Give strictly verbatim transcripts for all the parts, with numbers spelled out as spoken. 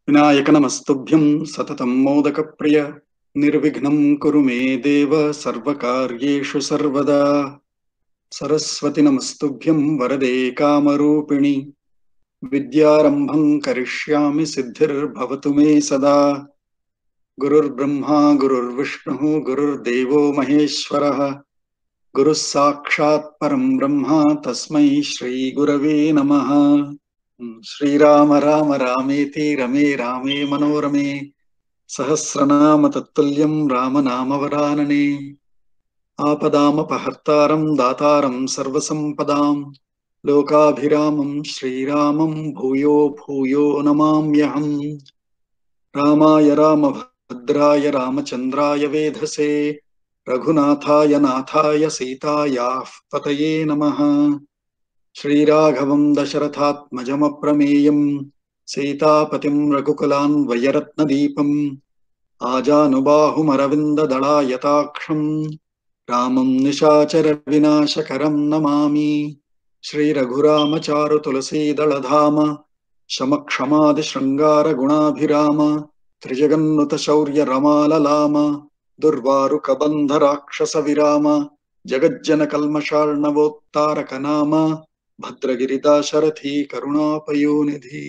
विनायक नमस्तुभ्यं सततं मोदकप्रिय निर्विघ्नं कुरु मे देव सर्वकार्येषु सर्वदा। सरस्वती नमस्तुभ्यं वरदे कामरूपिणि विद्यारम्भं करिष्यामि सिद्धिर्भवतु मे सदा। गुरुर्ब्रह्मा गुरुर्विष्णुः गुरुर्देवो महेश्वरः गुरुः साक्षात् परं ब्रह्म तस्मै श्रीगुरवे नमः। श्रीराम राम रामेति रमे रामे मनोरमे सहस्रनाम तत्तुल्यं रामनामवरानने। आपदामपहर्तारं दातारं सर्वसम्पदां लोकाभिरामं श्रीरामं भूयो भूयो नमाम्यहम्। रामाय रामभद्राय रामचन्द्राय वेधसे रघुनाथाय नाथाय सीतायाः पतये नमः। श्रीराघवं दशरथात्मजमप्रमेयं सीतापतिं रघुकुलान्वयरत्नदीपम् आजानुबाहुमरविन्ददलायताक्षं रामं निशाचरविनाशकरं नमामि। श्रीरघुरामचारुतुलसीदलधाम शमक्षमादिशृङ्गारगुणाभिराम त्रिजगन्नुतशौर्यरमाललाम दुर्वारुकबन्धराक्षसविराम जगज्जनकल्मषार्णवोत्तारकनाम भद्रगिरिदाशरथी करुणापयोनिधि।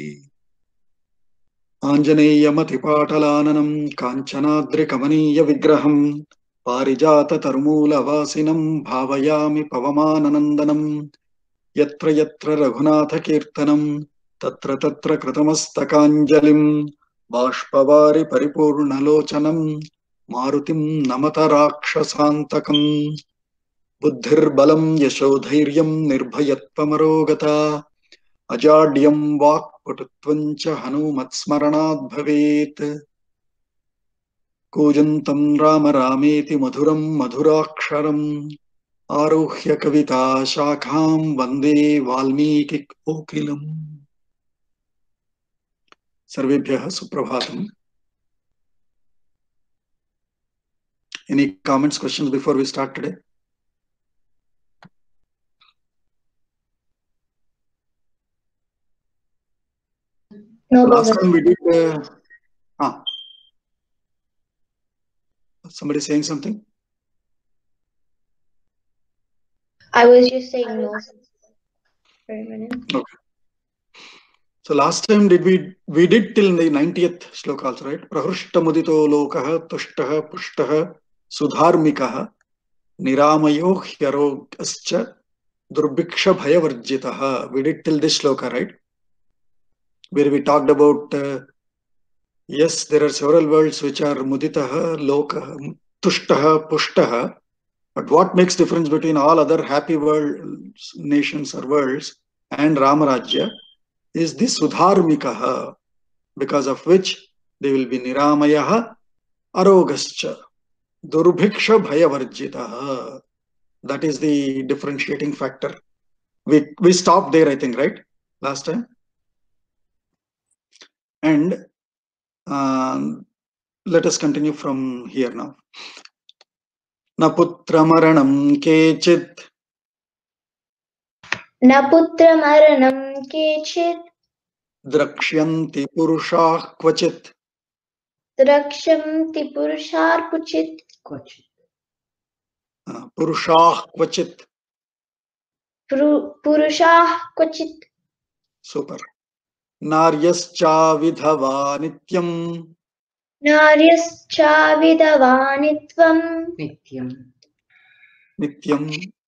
आञ्जनेयमतिपाटलाननं काञ्चनाद्रिकमनीयविग्रहं पारिजाततरुमूलवासिनं भावयामि पवमाननन्दनं। यत्र यत्र रघुनाथकीर्तनं तत्र तत्र कृतमस्तकाञ्जलिं बाष्पवारि परिपूर्णलोचनं मारुतिं नमत राक्षसान्तकम्। बुद्धिर्बलं यशोधैर्यं निर्भयत्वमरोगता अजाड्यं वाक्पटुत्वं च हनूमत्स्मरणात् भवेत्। कूजन्तं राम रामेति मधुरं मधुराक्षरम् आरुह्य कविता शाखां वन्दे वाल्मीकिकोकिलम्। सर्वेभ्यः सुप्रभातम्। Any comments, questions before we start today? No, Last Baba. time we did. Uh, ah, somebody saying something? I was just saying no. For a minute. Okay. So last time did we we did till the ninetieth shloka also, right? Prahrushta mudito lokah tushtaha pushtaha sudharmikah niramayo hyarogascha durbhiksha bhayavarjitaha. We did till this shloka, right? Where we talked about uh, yes, there are several words which are muditaha, lokah, tushtaha, pushtaha. But what makes difference between all other happy world nations or worlds and Ramarajya is the Sudharmikaha, because of which they will be Niramayaha, Arogascha, Durbhiksha Bhayavarjitaha. That is the differentiating factor. We, we stopped there, I think, right? Last time. And um, let us continue from here now. Na putra maranam kechit. Na putra maranam kechit. Drakshyanti purushah kvachit. Drakshamti purushar kuchit. Kvachit. Uh, purushah kvachit. Purushah kuchit. Super. Naryascha vidhava nityam. Naryascha vidhavanitvam. Nityam. Nityam.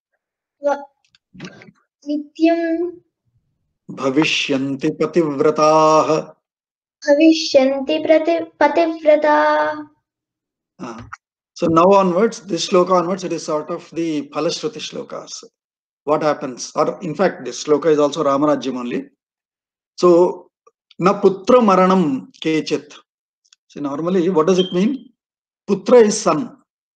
Nityam. Bhavishyanti pativrataah. Bhavishyanti pativrataah. Uh, so now onwards, this shloka onwards, it is sort of the Phalashruti shlokas. What happens? Or in fact, this shloka is also Ramarajyam only. So, na putra maranam kechit. So normally, what does it mean? Putra is son.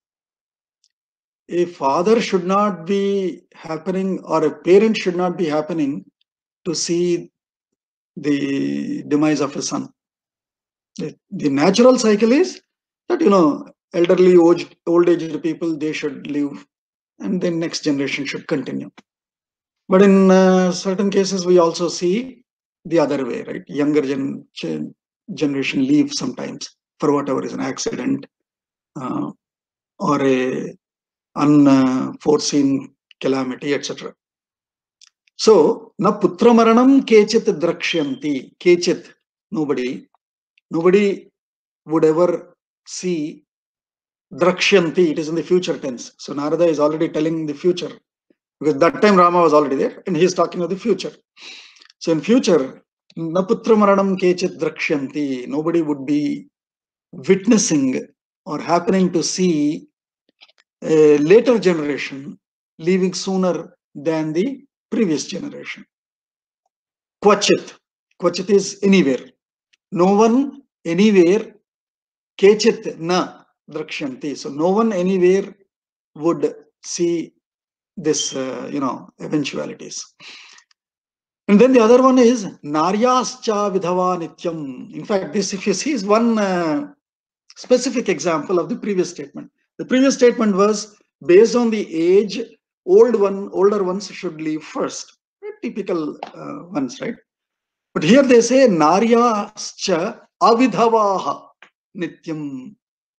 A father should not be happening, or a parent should not be happening to see the demise of a son. The, the natural cycle is that, you know, elderly, old, old aged people, they should live, and then next generation should continue. But in uh, certain cases, we also see the other way, right? Younger gen generation leave sometimes for whatever reason, accident uh, or a unforeseen calamity, et cetera. So, na putra maranam kechit drakshyanti, kechit, nobody, nobody would ever see drakshyanti, it is in the future tense. So, Narada is already telling the future, because that time Rama was already there and he is talking of the future. So, in future, na putra maranam kechit drakshyanti, nobody would be witnessing or happening to see a later generation leaving sooner than the previous generation. Kvachit. Kvachit is anywhere. No one anywhere. Kechit na drakshanti. So no one anywhere would see this, uh, you know, eventualities. And then the other one is Naryascha Vidhava Nityam. In fact, this, if you see, is one uh, specific example of the previous statement. The previous statement was based on the age, old one, older ones should leave first. Typical uh, ones, right? But here they say Naryascha Avidhavaha Nityam.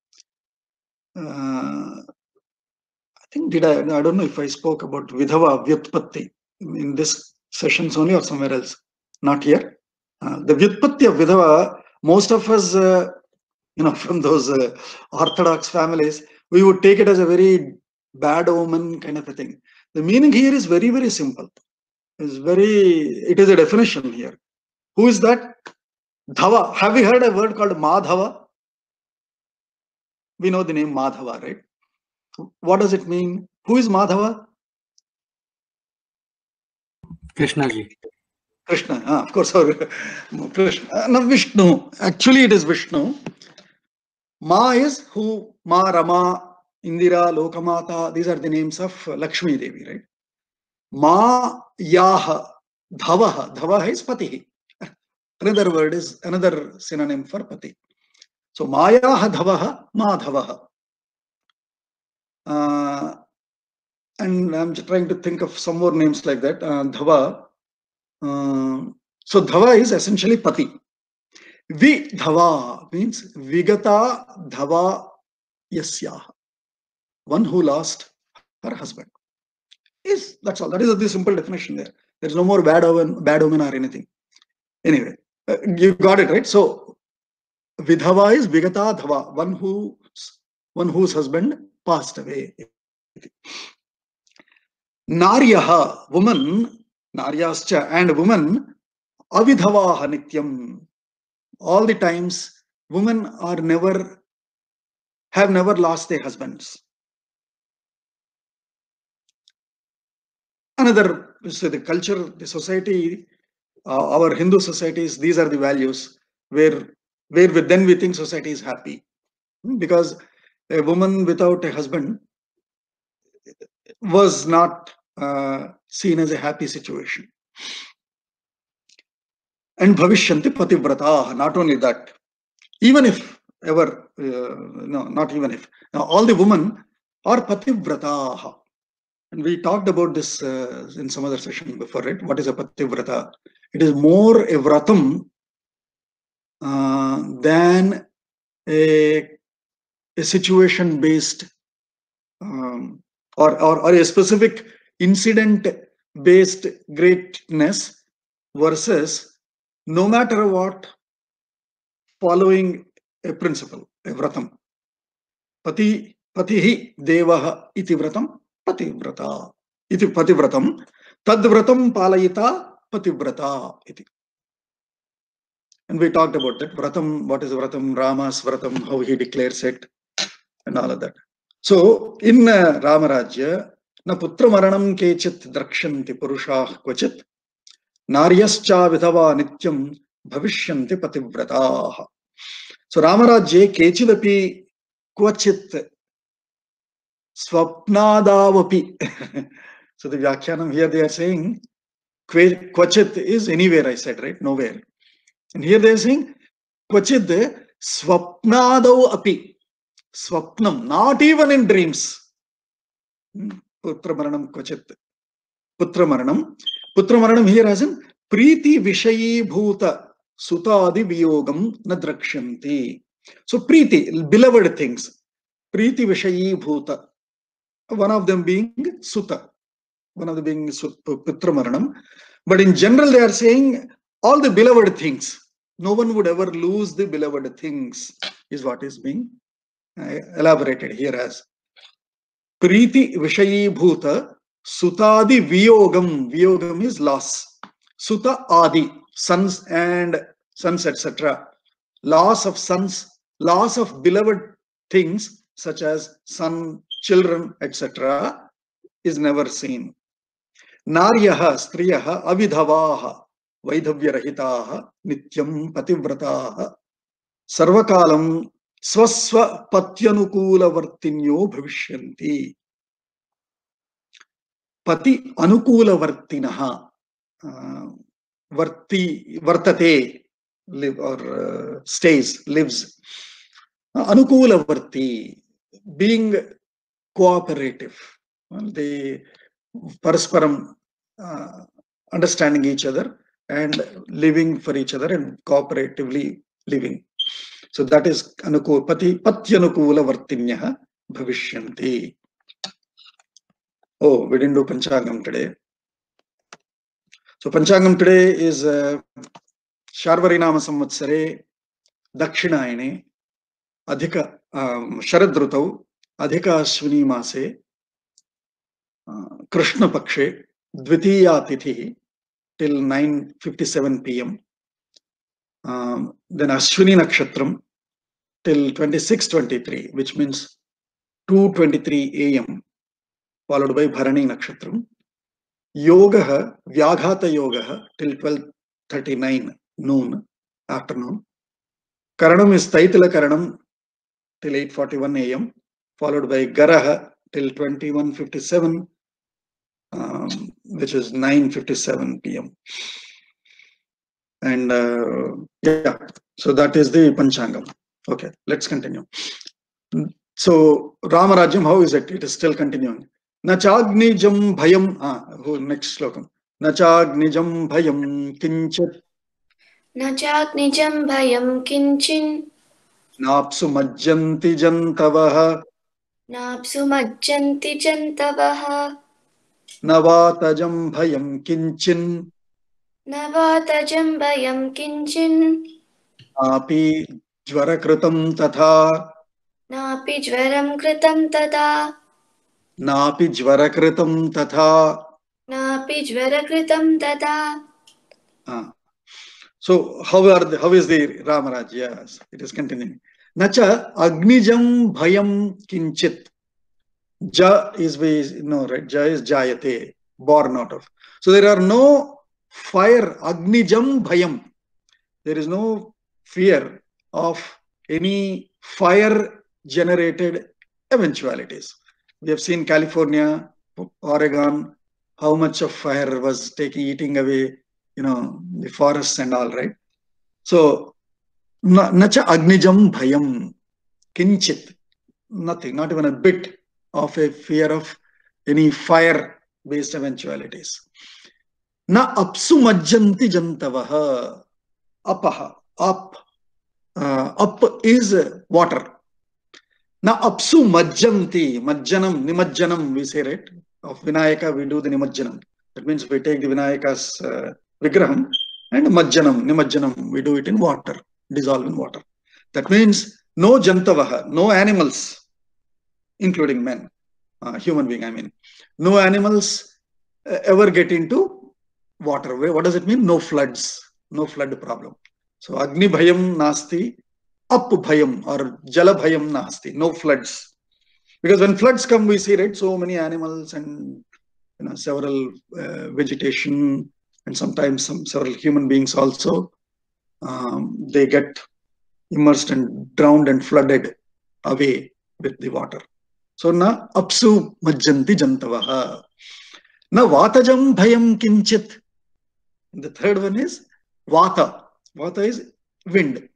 Uh, I think did I? I don't know if I spoke about Vidhava Vyutpatti in this sessions only or somewhere else. Not here. Uh, the Vyutpatti of Vidhava, most of us, uh, you know, from those uh, Orthodox families, we would take it as a very bad omen kind of a thing. The meaning here is very, very simple. It's very, it is a definition here. Who is that? Dhava. Have you heard a word called Madhava? We know the name Madhava, right? What does it mean? Who is Madhava? Krishna ji. Krishna, ah, of course, or Krishna. Uh, no, Vishnu. Actually, it is Vishnu. Ma is who? Ma, Rama, Indira, Lokamata. These are the names of Lakshmi Devi, right? Ma, Yaha, Dhavaha. Dhavaha is Pati. Another word is another synonym for Pati. So Mayaha Dhavaha, Madhavaha. Uh, and I'm just trying to think of some more names like that. Uh, Dhava. Uh, so Dhava is essentially Pati. Vi Dhava means Vigata Dhava Yasya. One who lost her husband. Is that's all. That is the simple definition there. There is no more bad omen, bad omen or anything. Anyway, uh, you got it right. So Vidhava is Vigata Dhava, one who one whose husband passed away. Naryaha, woman, Naryascha, and woman, Avidhavaha Nityam. All the times, women are never, have never lost their husbands. Another, so the culture, the society, uh, our Hindu societies, these are the values where, where we, then we think society is happy. Because a woman without a husband was not uh, seen as a happy situation. And Bhavishyanti Pativrata, not only that, even if ever, uh, no, not even if, now, all the women are Pativrata. And we talked about this uh, in some other session before, right? What is a Pativrata? It is more a vratam uh, than a, a situation-based um, or, or, or a specific incident-based greatness versus no matter what, following a principle, a vratam. Pati, patihi devaha iti vratam, pativrata. Iti pativratam, tadvratam palayita pativrata iti. And we talked about that. Vratam, what is vratam, Rama's vratam, how he declares it, and all of that. So, in uh, Ramarajya, na putra maranam kechit drakshanti purushah kvachit, naryascha vidhava nityam bhavishyanti pativrataah. So, Ramarajye kechidapi kvachit swapnadavapi. So, the Vyakhyanam here they are saying, kvachit is anywhere, I said, right? Nowhere. And here they are saying, kvachit swapnadav api. Swapnam, not even in dreams. Putra maranam kvachit. Putra maranam. Putra maranam here as in Priti Vishayi Bhuta sutadi viyogam na drakshanti. So Preeti, beloved things. Preeti Vishayi Bhuta. One of them being Suta. One of them being Pitra Maranam. But in general, they are saying all the beloved things. No one would ever lose the beloved things, is what is being uh, elaborated here as. Preeti Vishayi Bhuta Sutadi Viyogam. Viyogam is loss. Suta Adi, sons and sons, et cetera. Loss of sons, loss of beloved things such as son, children, et cetera is never seen. Naryaha, striyaha, avidhavaha, vaidhavyarahitaha, nityam pativrataha, sarvakalam swaswa patyanukula vartinyo bhavishyanti. Pati anukula vartinaha, uh, varti, vartate, live or uh, stays, lives. Uh, anukula varti, being cooperative. Well, they parasparam uh, understanding each other and living for each other and cooperatively living. So that is anukula, pati patyanukula vartinyaha bhavishyanti. Oh, we didn't do Panchangam today. So Panchangam today is uh, Sharvarinama Samvatsare, Dakshinayane, Adhika, um, Sharadrutau, Adhika Ashwini Mase, uh, Krishna Pakshe, Dvitiya Tithi till nine fifty-seven p m Um, then Ashwini Nakshatram till twenty-six twenty-three, which means two twenty-three a m followed by Bharani Nakshatram. Yogaha, Vyaghata Yogaha till twelve thirty-nine noon, afternoon. Karanam is Taitala Karanam till eight forty-one a m followed by Garaha till twenty-one fifty-seven, um, which is nine fifty-seven p m And uh, yeah, so that is the Panchangam. Okay, let's continue. So Ramarajyam, how is it? It is still continuing. Nachagnijam bhayam. Ah, next slokam. Nachagnijam bhayam kinchit. Nachagnijam bhayam kinchin. Napsu majjanti jantavaha. Napsu majjanti jantavaha. Navatajam bhayam kinchin. Navatajam bhayam kinchin. Napi jvarakritam tatha. Napi jvaram kritam tada. Napi jvarakritam tatha. Napi jvarakritam tada. Ah. So how are the, how is the Ramaraj? Yes, it is continuing. Nacha agnijam bhayam kinchit. Ja is we no right. Ja is jayate, born out of. So there are no fire. Agnijam bhayam. There is no fear of any fire generated eventualities. We have seen California, Oregon, how much of fire was taking eating away, you know, the forests and all, right? So nacha agnijam bhayam kinchit. Nothing, not even a bit of a fear of any fire based eventualities. Na apsu majjanti jantavaha. Apaha, up, uh, up is water. Na apsu majjanti, majjanam, nimajjanam, we say, right? Of Vinayaka, we do the nimajjanam. That means we take the Vinayaka's uh, vigraham and majjanam, nimajjanam, we do it in water, dissolve in water. That means no jantavaha, no animals, including men, uh, human being, I mean. No animals uh, ever get into water. What does it mean? No floods. No flood problem. So Agni Bhayam Nasti, Up Bhayam or Jala Bhayam Nasti, no floods. Because when floods come, we see, right, so many animals and you know several uh, vegetation and sometimes some several human beings also, um, they get immersed and drowned and flooded away with the water. So na apsu majjanti jantavaha. Na vatajam bhayam kinchit. The third one is Vata. Vata is wind.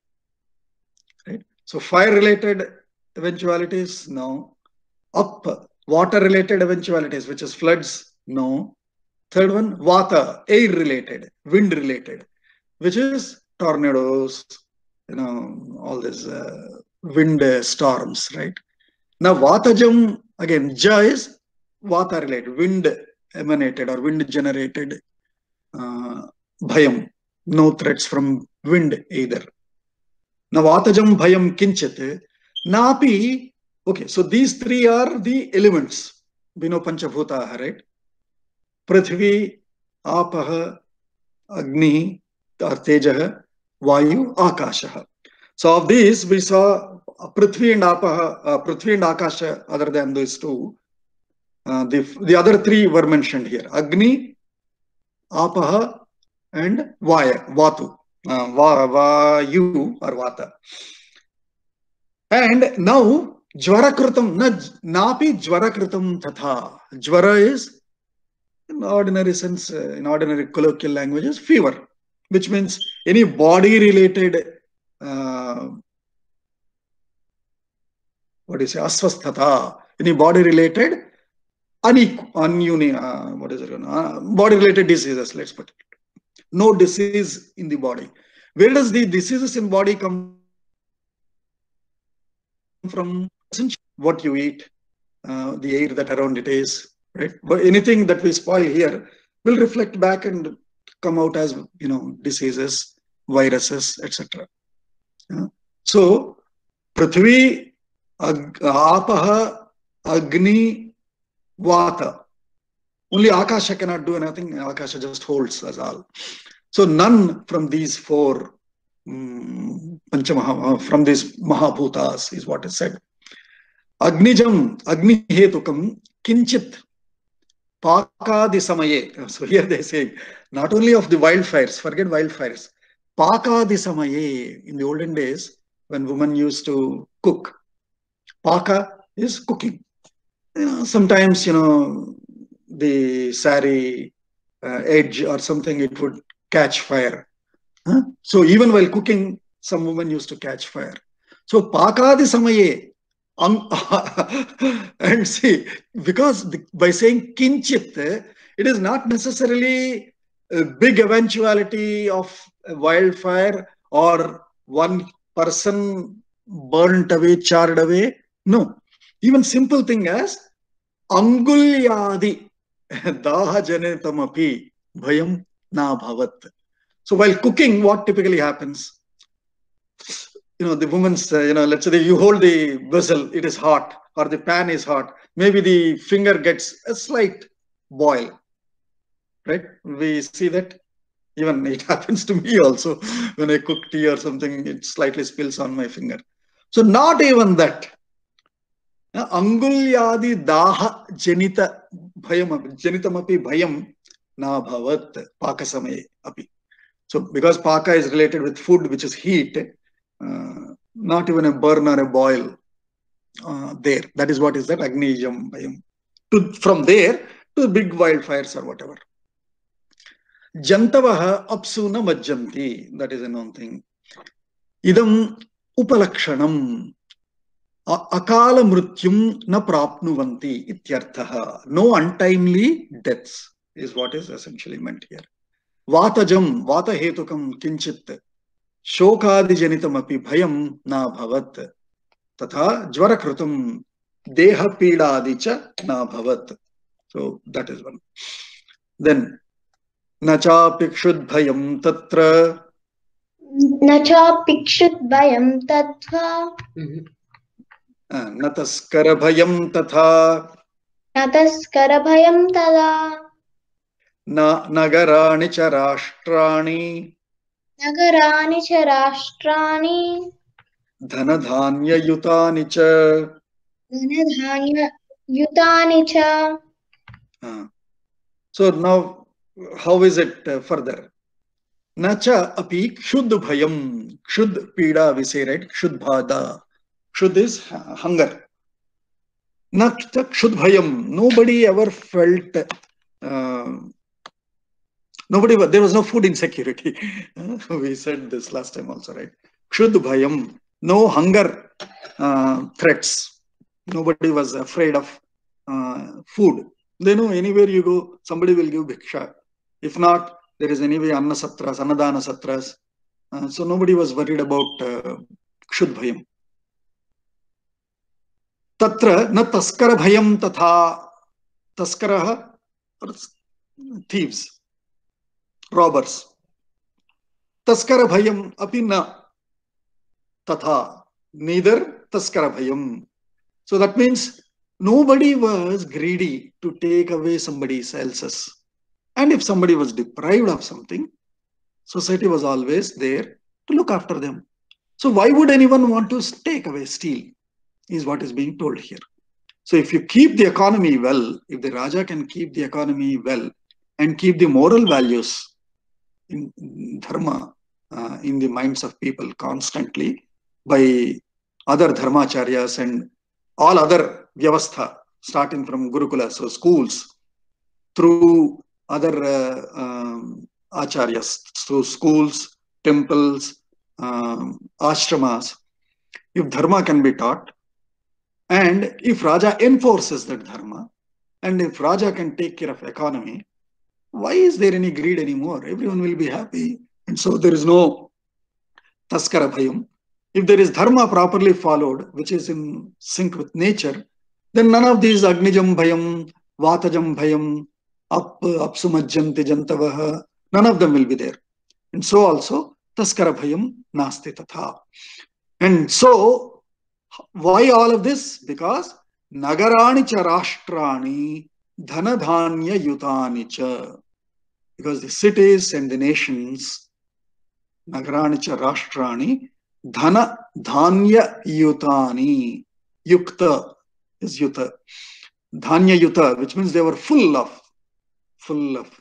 Right? So fire related eventualities, no. Up, water related eventualities, which is floods, no. Third one, Vata, air related, wind related, which is tornadoes, you know, all these uh, wind uh, storms, right? Now, Vatajam, again, Ja is Vata related, wind emanated or wind generated uh, bhayam, no threats from wind either. Now, Vatajam bhayam kinchit, napi, okay, so these three are the elements, Bino Panchabhuta, right? Prithvi, Apaha, Agni, or Tejaha, Vayu, Akasha. So of these, we saw Prithvi and Apaha, uh, Prithvi and Akasha, other than these two. Uh, the, the other three were mentioned here. Agni, Apaha, and Vaya, Vatu. Uh, va, Vayu or Vata. And now, Jvarakrutam, na, Napi Jvarakrutam Tatha. Jvara is, in ordinary sense, uh, in ordinary colloquial languages, fever, which means any body-related uh, what do you say, aswasthata, any body-related, ununi, uh, what is it, uh, body-related diseases, let's put it. No disease in the body. Where does the diseases in body come from? What you eat, uh, the air that around it is, right? But anything that we spoil here will reflect back and come out as, you know, diseases, viruses, et cetera. Yeah. So, Prithvi, Ag Apaha, Agni, Vata. Only Akasha cannot do anything. Akasha just holds us all. So none from these four, um, Panchamaha, from these Mahabhutas is what is said. Agnijam, Agni Hetukam, Kinchit, Pakadi Samaye. So here they say, not only of the wildfires, forget wildfires. Pakadi Samaye, in the olden days, when women used to cook, Paka is cooking. You know, sometimes, you know, the sari uh, edge or something, it would catch fire. Huh? So even while cooking, some women used to catch fire. So Pakadi Samaye, and see, because the, by saying Kinchit, it is not necessarily a big eventuality of a wildfire or one person burnt away, charred away. No, even simple thing as Angulyadi Daha Janetamapi Bhayam Na Bhavat. So while cooking, what typically happens? You know, the woman's, uh, you know, let's say you hold the vessel, it is hot, or the pan is hot. Maybe the finger gets a slight boil, right? We see that. Even it happens to me also. When I cook tea or something, it slightly spills on my finger. So not even that. Angulyadi daha janita bhayam, janitamapi bhayam na bhavat pakasamaye api. So because paka is related with food, which is heat, uh, not even a burn or a boil uh, there. That is what is that Agnijam bhayam. To, from there to big wildfires or whatever. Jantavaha apsuna majjanti. That is a known thing. Idam upalakshanam. Akala mrutyum na prapnuvanti ityarthaha. No untimely deaths is what is essentially meant here. Vatajam, vata hetukam kinchit. Shokadi janitam api bhayam na bhavat. Tatha jvarakrutam deha pidadicha na bhavat. So that is one. Then nacha pikshud bhayam tatra. Nacha pikshut bhayam tatva. Nataskara bhayam tatha. Nataskara bhayam tada. Na nagarani cha rashtrani. Nagarani cha rashtrani. Dhanadhanya yutani cha. Dhanadhanya yutani cha. Uh, so now, how is it uh, further? Nacha api kshud bhayam. Kshud pida we say, right? Kshud bhada. Kshud is hunger. Nacha kshud bhayam. Nobody ever felt, uh, nobody, there was no food insecurity. We said this last time also, right? Kshud bhayam. No hunger uh, threats. Nobody was afraid of uh, food. They know anywhere you go, somebody will give bhiksha. If not, there is anyway anna satras, annadana satras. Uh, so nobody was worried about uh, Kshudbhayam. Tatra na taskara bhayam tatha. Taskaraha, thieves, robbers. Taskara bhayam api na tatha. Neither taskara bhayam. So that means nobody was greedy to take away somebody else's. And if somebody was deprived of something, society was always there to look after them. So why would anyone want to take away, steal, is what is being told here. So if you keep the economy well, if the Raja can keep the economy well and keep the moral values in dharma uh, in the minds of people constantly by other dharmacharyas and all other vyavastha, starting from Gurukula, so schools, through other uh, um, acharyas, through schools, temples, um, ashramas, if dharma can be taught, and if Raja enforces that dharma, and if Raja can take care of economy, why is there any greed anymore? Everyone will be happy. And so there is no taskara bhayam. If there is dharma properly followed, which is in sync with nature, then none of these agnijam bhayam, vatajam bhayam, ap, apsumajjanti jantavaha, none of them will be there. And so also taskara bhayam nasti tatha. And so why all of this? Because nagarani cha rashtrani dhanadhanya yutani cha. Because the cities and the nations, nagarani cha rashtrani dhana dhanya yutani. Yukta is yuta. Dhanya yuta, which means they were full of, full of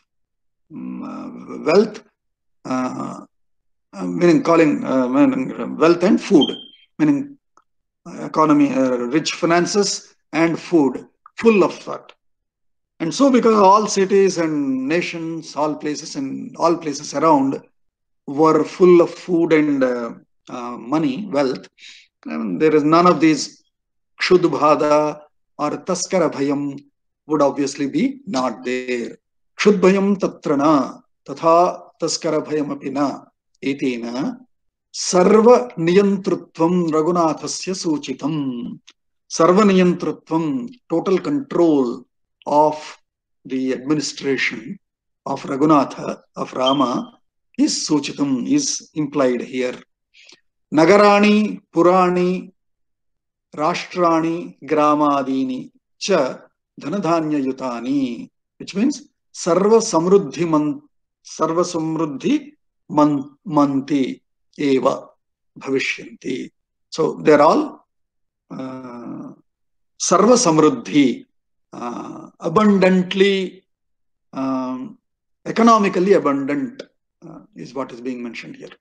um, uh, wealth, uh, uh, meaning calling uh, meaning wealth and food, meaning economy, uh, rich finances and food, full of that. And so because all cities and nations, all places and all places around were full of food and uh, uh, money, wealth, and there is none of these kshudbhada or taskara bhayam would obviously be not there. Kshudbhayam tatrana tatha taskara bhayam apina etina sarva niyantrutvam Raghunathasya suchitam. Sarva niyantrutvam, total control of the administration of Raghunatha, of Rama, is suchitam, is implied here. Nagarani, Purani, Rashtrani, Gramadini, cha dhanadhanya yutani, which means sarva samruddhi man, sarva samruddhi man, manti eva bhavishyanti. So they're all uh, sarva samruddhi, uh, abundantly, um, economically abundant uh, is what is being mentioned here.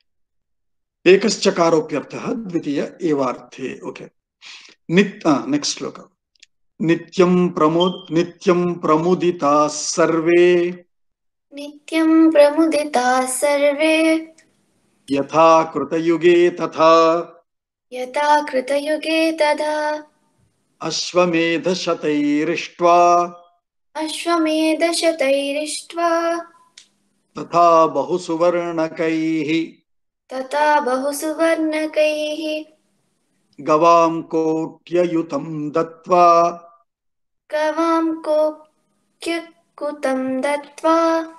Ekaschakaropyartha dvitiya evarthe. Okay. Nit, uh, next sloka. Nityam pramud, nityam pramudita sarve. Nityam pramudita sarve. Yatha krutayuge tatha. Yata kritayuge tadha. Ashvamedha shatairištva. Ashvamedha shatairištva. Tatha bahusuvarnakaihi. Tata bahusuvarnakaihi. Gavam kotyayutam dattva. Gavam kokyakutam dattva.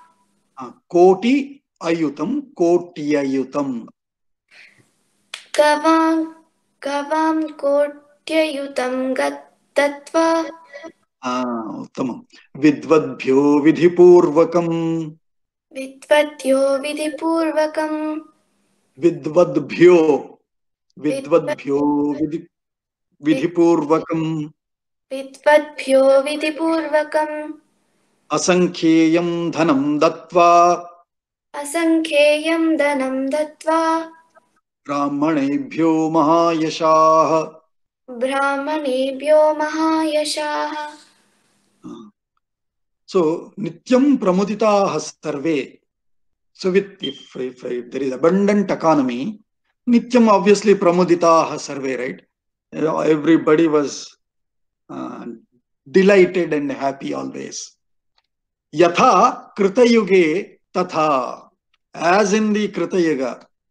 Koti ayutam, kotyayutam. Gavam gavam kotyayutam dattva. Ah, uttamam. Vidvadbhyo vidhipurvakam. Vidvadbhyo vidhipurvakam. Vidvadbhyo. Vidvadbhyo vidhi, vidhipurvakam. Vidvadbhyo vidhipurvakam. Asankheyam dhanam dattva. Asankheyam dhanam dattva. Brahmanebhyo mahayashah. Brahmanebhyo mahayashah. So, nityam pramuditaha sarve. So, with if, if, if there is abundant economy, nityam obviously pramuditaha sarve, right? You know, everybody was uh, delighted and happy always. Yatha kritayuge tatha. As in the Kritayuga,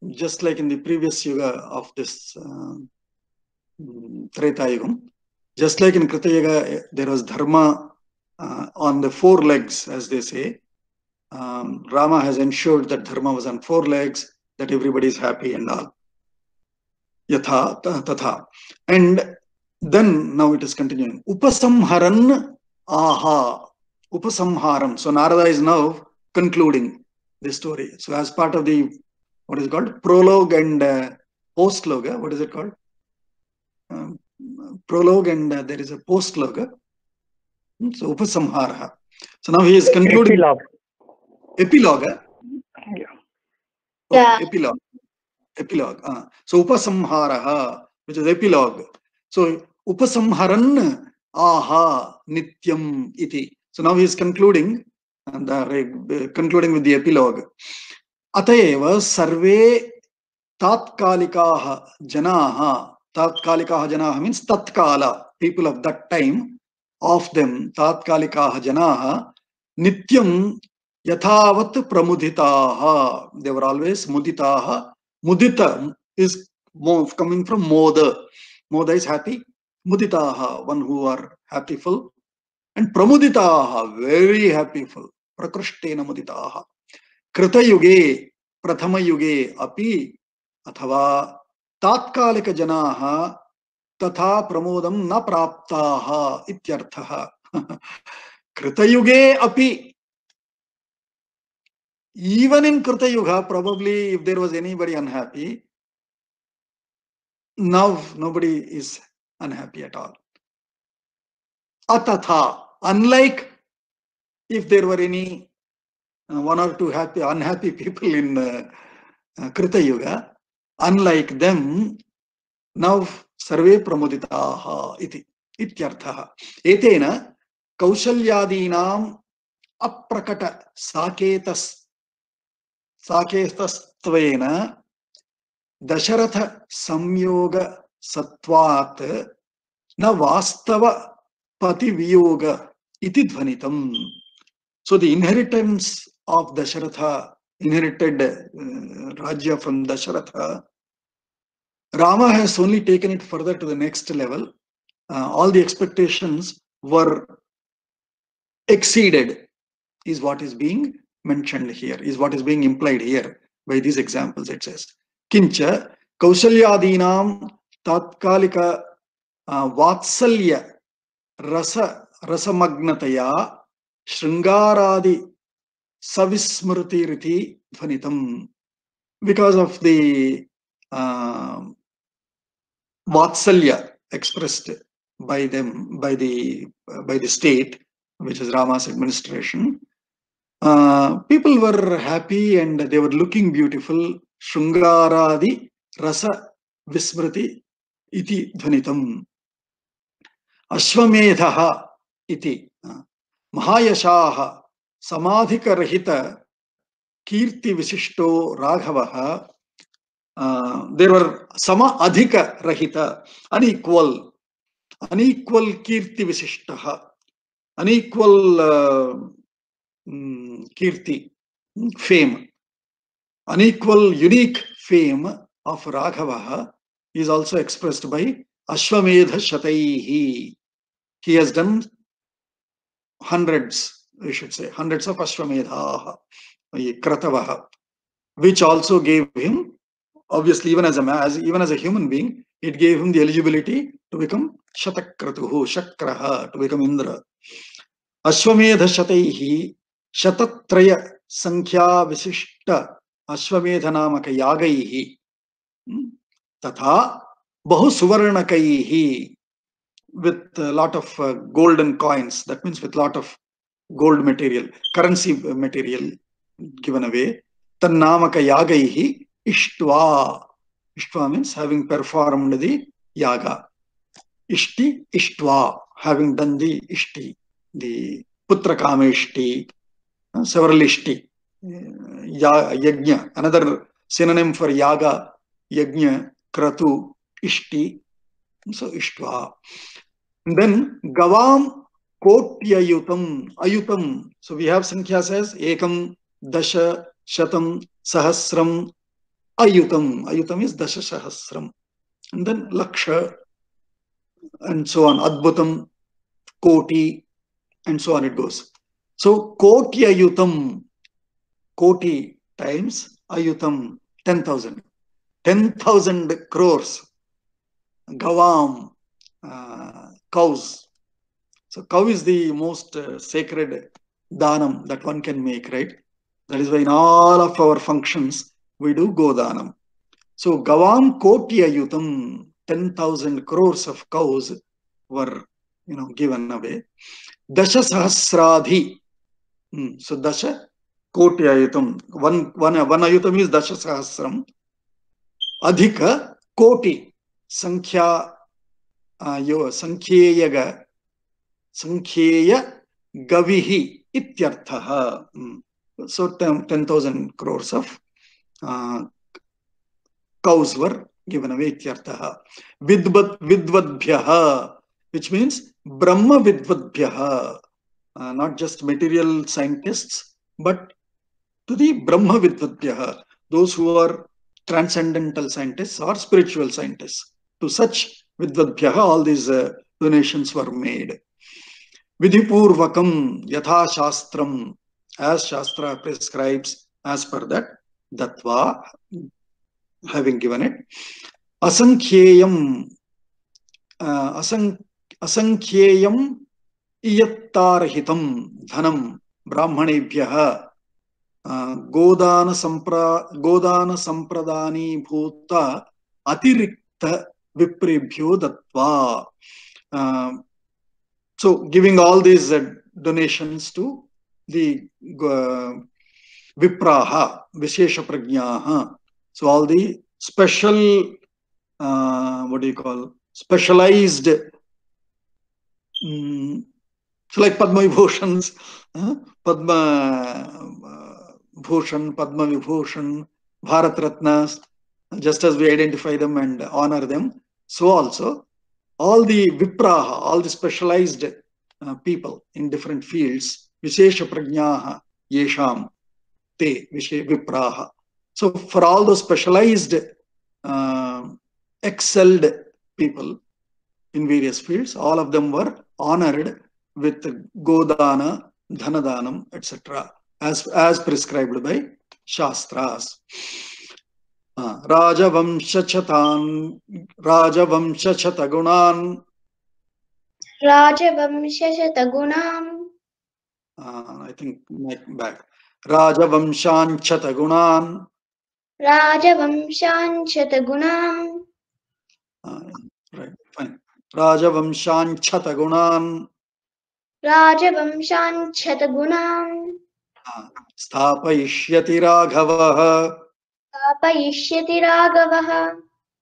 just like in the previous yuga of this uh, Treta Yuga, just like in Krita Yuga, there was dharma uh, on the four legs, as they say. Um, Rama has ensured that dharma was on four legs, that everybody is happy and all. Yatha, tatha. And then now it is continuing. Upasamharan aha. Upasamharam. So Narada is now concluding the story. So as part of the, what is it called? Prologue and uh, postlogue. What is it called? Um, prologue and uh, there is a postlogue. So Upasamhara. So now he is concluding. Epilogue. Epilogue. Yeah. Okay, Yeah. epilogue. Epilogue. Uh, so Upasamhara, which is epilogue. So Upasamharan aha nityam iti. So now he is concluding and uh, concluding with the epilogue. Atayeva sarve tatkalikaha janaha. Tatkalikaha janaha means tatkala, people of that time. Of them, tatkalikaha janaha nityam yathavat pramuditaha. They were always muditaha. Mudita is coming from moda. Moda is happy. Muditaha, one who are happyful. And pramuditaha, very happyful. Prakrishtena muditaha. Krita yuge, prathama yuge api athava tatkalika janaha tatha pramodam na praptaha ityarthaha. Krita yuge api. Even in Krita Yuga, probably if there was anybody unhappy, now nobody is unhappy at all. Atatha, unlike if there were any uh, one or two happy, unhappy people in uh, uh, Krita Yuga, unlike them, now sarve pramuditaha iti ityarthaha. Etena kaushalyadinam aprakata saketas saketastvena Dasharatha samyoga satvat na vastava pati viyoga iti dhvanitam. So the inheritance of Dasharatha, inherited uh, Rajya from Dasharatha, Rama has only taken it further to the next level. Uh, all the expectations were exceeded, is what is being mentioned here, is what is being implied here by these examples, it says. Kincha Kaushalyadinam tatkalika uh, vatsalya rasa rasamagnataya shringaradi savismriti riti dhvanitam. Because of the uh, vatsalya expressed by them, by the uh, by the state, which is Rama's administration, uh, people were happy and they were looking beautiful. Shringaradi rasa vismriti iti dhvanitam. Ashwamedhaha iti mahayashaha samadhikarahita kirti visishto raghavaha. Uh, there were sama adhika rahita, unequal, unequal kirti visishtaha, unequal uh, um, kirti, fame, unequal, unique fame of Raghavaha is also expressed by Ashwamedha Shataihi. He has done hundreds, we should say, hundreds of Ashwamedha, Kratavaha, which also gave him, obviously, even as a man, as, even as a human being, it gave him the eligibility to become Shatakratuhu, Shakraha, to become Indra. Ashwamedha Shataihi, Shatatraya Sankhya Visishta Ashwamedha Namaka Yagaihi, Tatha Bahu Suvarnakaihi, with a lot of uh, golden coins, that means with a lot of gold material, currency material given away. Tannamaka Yagaihi Ishtva. Ishtva means having performed the yaga. Ishti Ishtva, having done the Ishti, the Putra Kama Ishti, uh, several Ishti. Uh, yajna, another synonym for yaga, yajna, kratu, Ishti, so Ishtva. And then Gavam Kotyayutam, Ayutam. So we have Sankhya says Ekam, Dasha, Shatam, Sahasram, Ayutam. Ayutam is Dasha Sahasram. And then Laksha, and so on. Adbhutam, Koti, and so on it goes. So Koti Ayutam, Koti times Ayutam, ten thousand. ten thousand crores. Gavam, uh, cows. So cow is the most uh, sacred dhanam that one can make, right? That is why in all of our functions, we do go dhanam. So Gavam Koti Ayutam, ten thousand crores of cows were, you know, given away. Dasha Sahasradhi. Hmm. So Dasha Koti Ayutam. One, one, one Ayutam is Dasha Sahasram. Adhika Koti. Sankhya uh, yo, Sankhyeyaga. Sankhyeya Gavihi Ityarthaha. Hmm. So ten thousand crores of uh, cows were given away. Ityarthaha. Vidvat Vidvadbhyaha, which means Brahma Vidvadbhyaha. Uh, not just material scientists, but to the Brahma Vidvadbhyaha, those who are transcendental scientists or spiritual scientists. To such Vidvadbhyaha, all these uh, donations were made. Vidhipurvakam Yatha Shastram, as Shastra prescribes, as per that, Datva, having given it. Asankheyam, uh, asan, Asankheyam Iyattarhitam Dhanam Brahmanebhyaha Godana Sampra Godana Sampradani Bhuta Atirikta Viprebhyo Datva. Uh, so giving all these uh, donations to the uh, Vipraha, Vishesha Prajnaha. So all the special, uh, what do you call, specialized, um, so like Padma Vibhushans, uh, Padma uh, Bhushan, Padma Vibhushan, Bharat Ratnas, just as we identify them and honor them, so also all the Vipraha, all the specialized uh, people in different fields, Vishesha Prajnaha, Yesham, Te, Vishe Vipraha. So for all those specialized, uh, excelled people in various fields, all of them were honored with Godana, Dhanadanam, et cetera, as, as prescribed by Shastras. Uh, Rajavamsha Chatan, Rajavamsha Chatagunan. Rajavamsha Shatagunam. Uh, I think back. Rajavamshan Chatagunan. Rajavamshan Shatagunam. Uh, right, fine. Rajavamshan Chatagunan. Rajavamshan Shatagunam. Sthapayishyati Raghavah. Sthapayishyati Raghavah.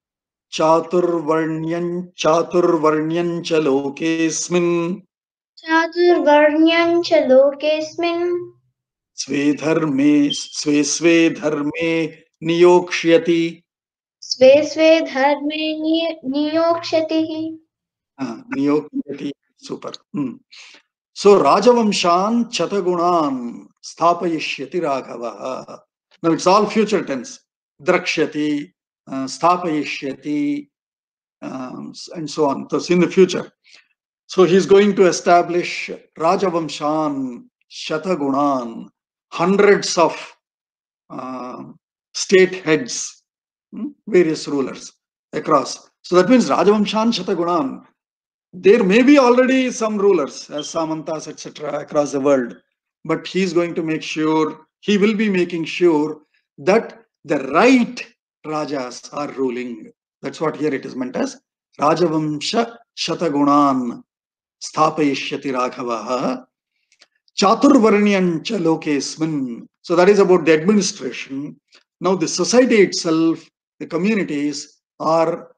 Chaturvarnyan Chaturvarnyan cha lokesmin. Chaturvarnyan cha lokesmin. Sve dharme Sve Sve dharme Niyokshyati. Sve Sve dharme Niyokshati. Ah, Niyokshati. Super. Hmm. So Rajavamshan Chatagunan Sthapayishyati Raghava. Now it's all future tense. Drakshyati, uh, Sthapayishyati, um, and so on. So it's in the future. So he's going to establish Rajavamshan Shatagunan, hundreds of uh, state heads, hmm, various rulers across. So that means Rajavamshan Shatagunan. There may be already some rulers as Samantas, et cetera, across the world, but he's going to make sure, he will be making sure that the right Rajas are ruling. That's what here it is meant as Rajavamsha Shatagunan Sthapayishyati Raghavaha Chaturvarnyancha Lokesmin. So that is about the administration. Now the society itself, the communities are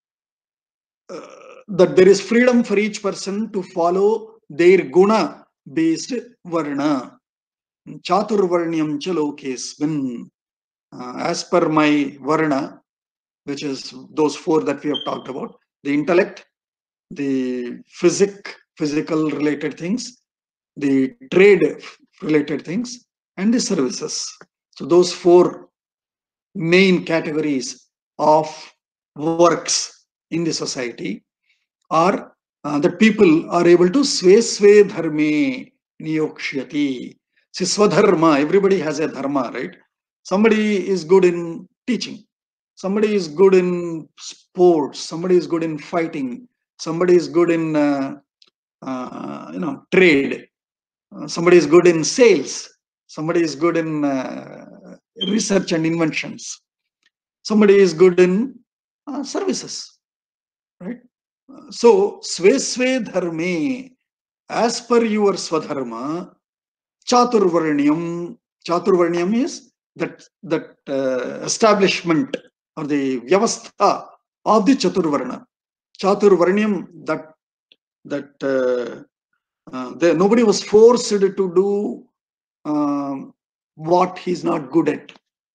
uh, that there is freedom for each person to follow their guna based varna. Chaturvarnyam cha lokesmin. Uh, as per my varna, which is those four that we have talked about, the intellect, the physic, physical related things, the trade related things, and the services. So those four main categories of works in the society are uh, that people are able to sve sve dharme niyokshyati. See, swadharma, everybody has a dharma, right? Somebody is good in teaching, somebody is good in sports, somebody is good in fighting, somebody is good in uh, uh, you know trade, uh, somebody is good in sales, somebody is good in uh, research and inventions, somebody is good in uh, services, right? So, sve sve dharme, as per your swadharma, chaturvarnyam. Chaturvarnyam is that that uh, establishment or the vyavastha of the chaturvarna. Chaturvarnyam, that that uh, uh, the, nobody was forced to do um, what he's not good at.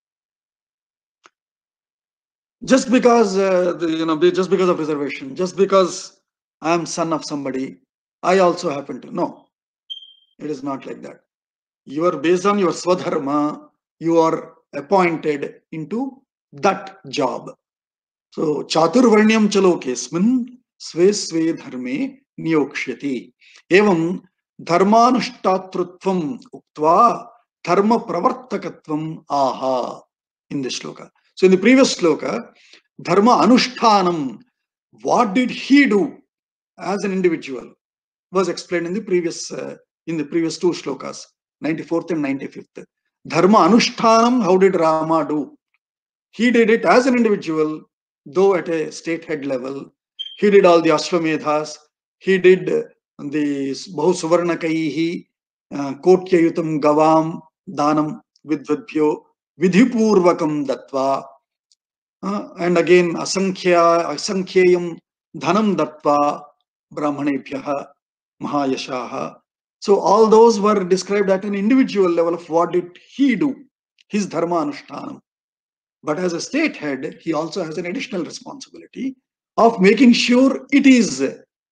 Just because uh, the, you know just because of reservation, just because I am son of somebody, I also happen to. No, it is not like that. You are based on your swadharma, you are appointed into that job. So chaturvarnyam chalokesmin sve sve dharme niyokshyati. Evam dharmanushtatrutvam uktva dharma pravartakatvam aha, in this shloka. So in the previous shloka, dharma anushtanam, what did he do as an individual, was explained in the previous uh, in the previous two shlokas, ninety-fourth and ninety-fifth. Dharma anushtanam, how did Rama do? He did it as an individual, though at a state head level. He did all the Ashwamedhas, he did the Bahusuvarnakaihi, uh, Kotyayutam Gavam Danam Vidvadbhyo Vidhipurvakam Datva, uh, and again Asankhya Asankhyayam Dhanam Datva Brahmanebhyaha Mahayashaha. So all those were described at an individual level of what did he do, his dharma anushtanam. But as a state head, he also has an additional responsibility of making sure it is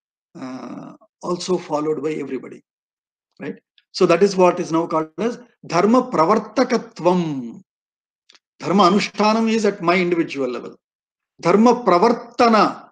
uh, also followed by everybody, right? So that is what is now called as dharma pravartakatvam. Dharma anushtanam is at my individual level. Dharma pravartana,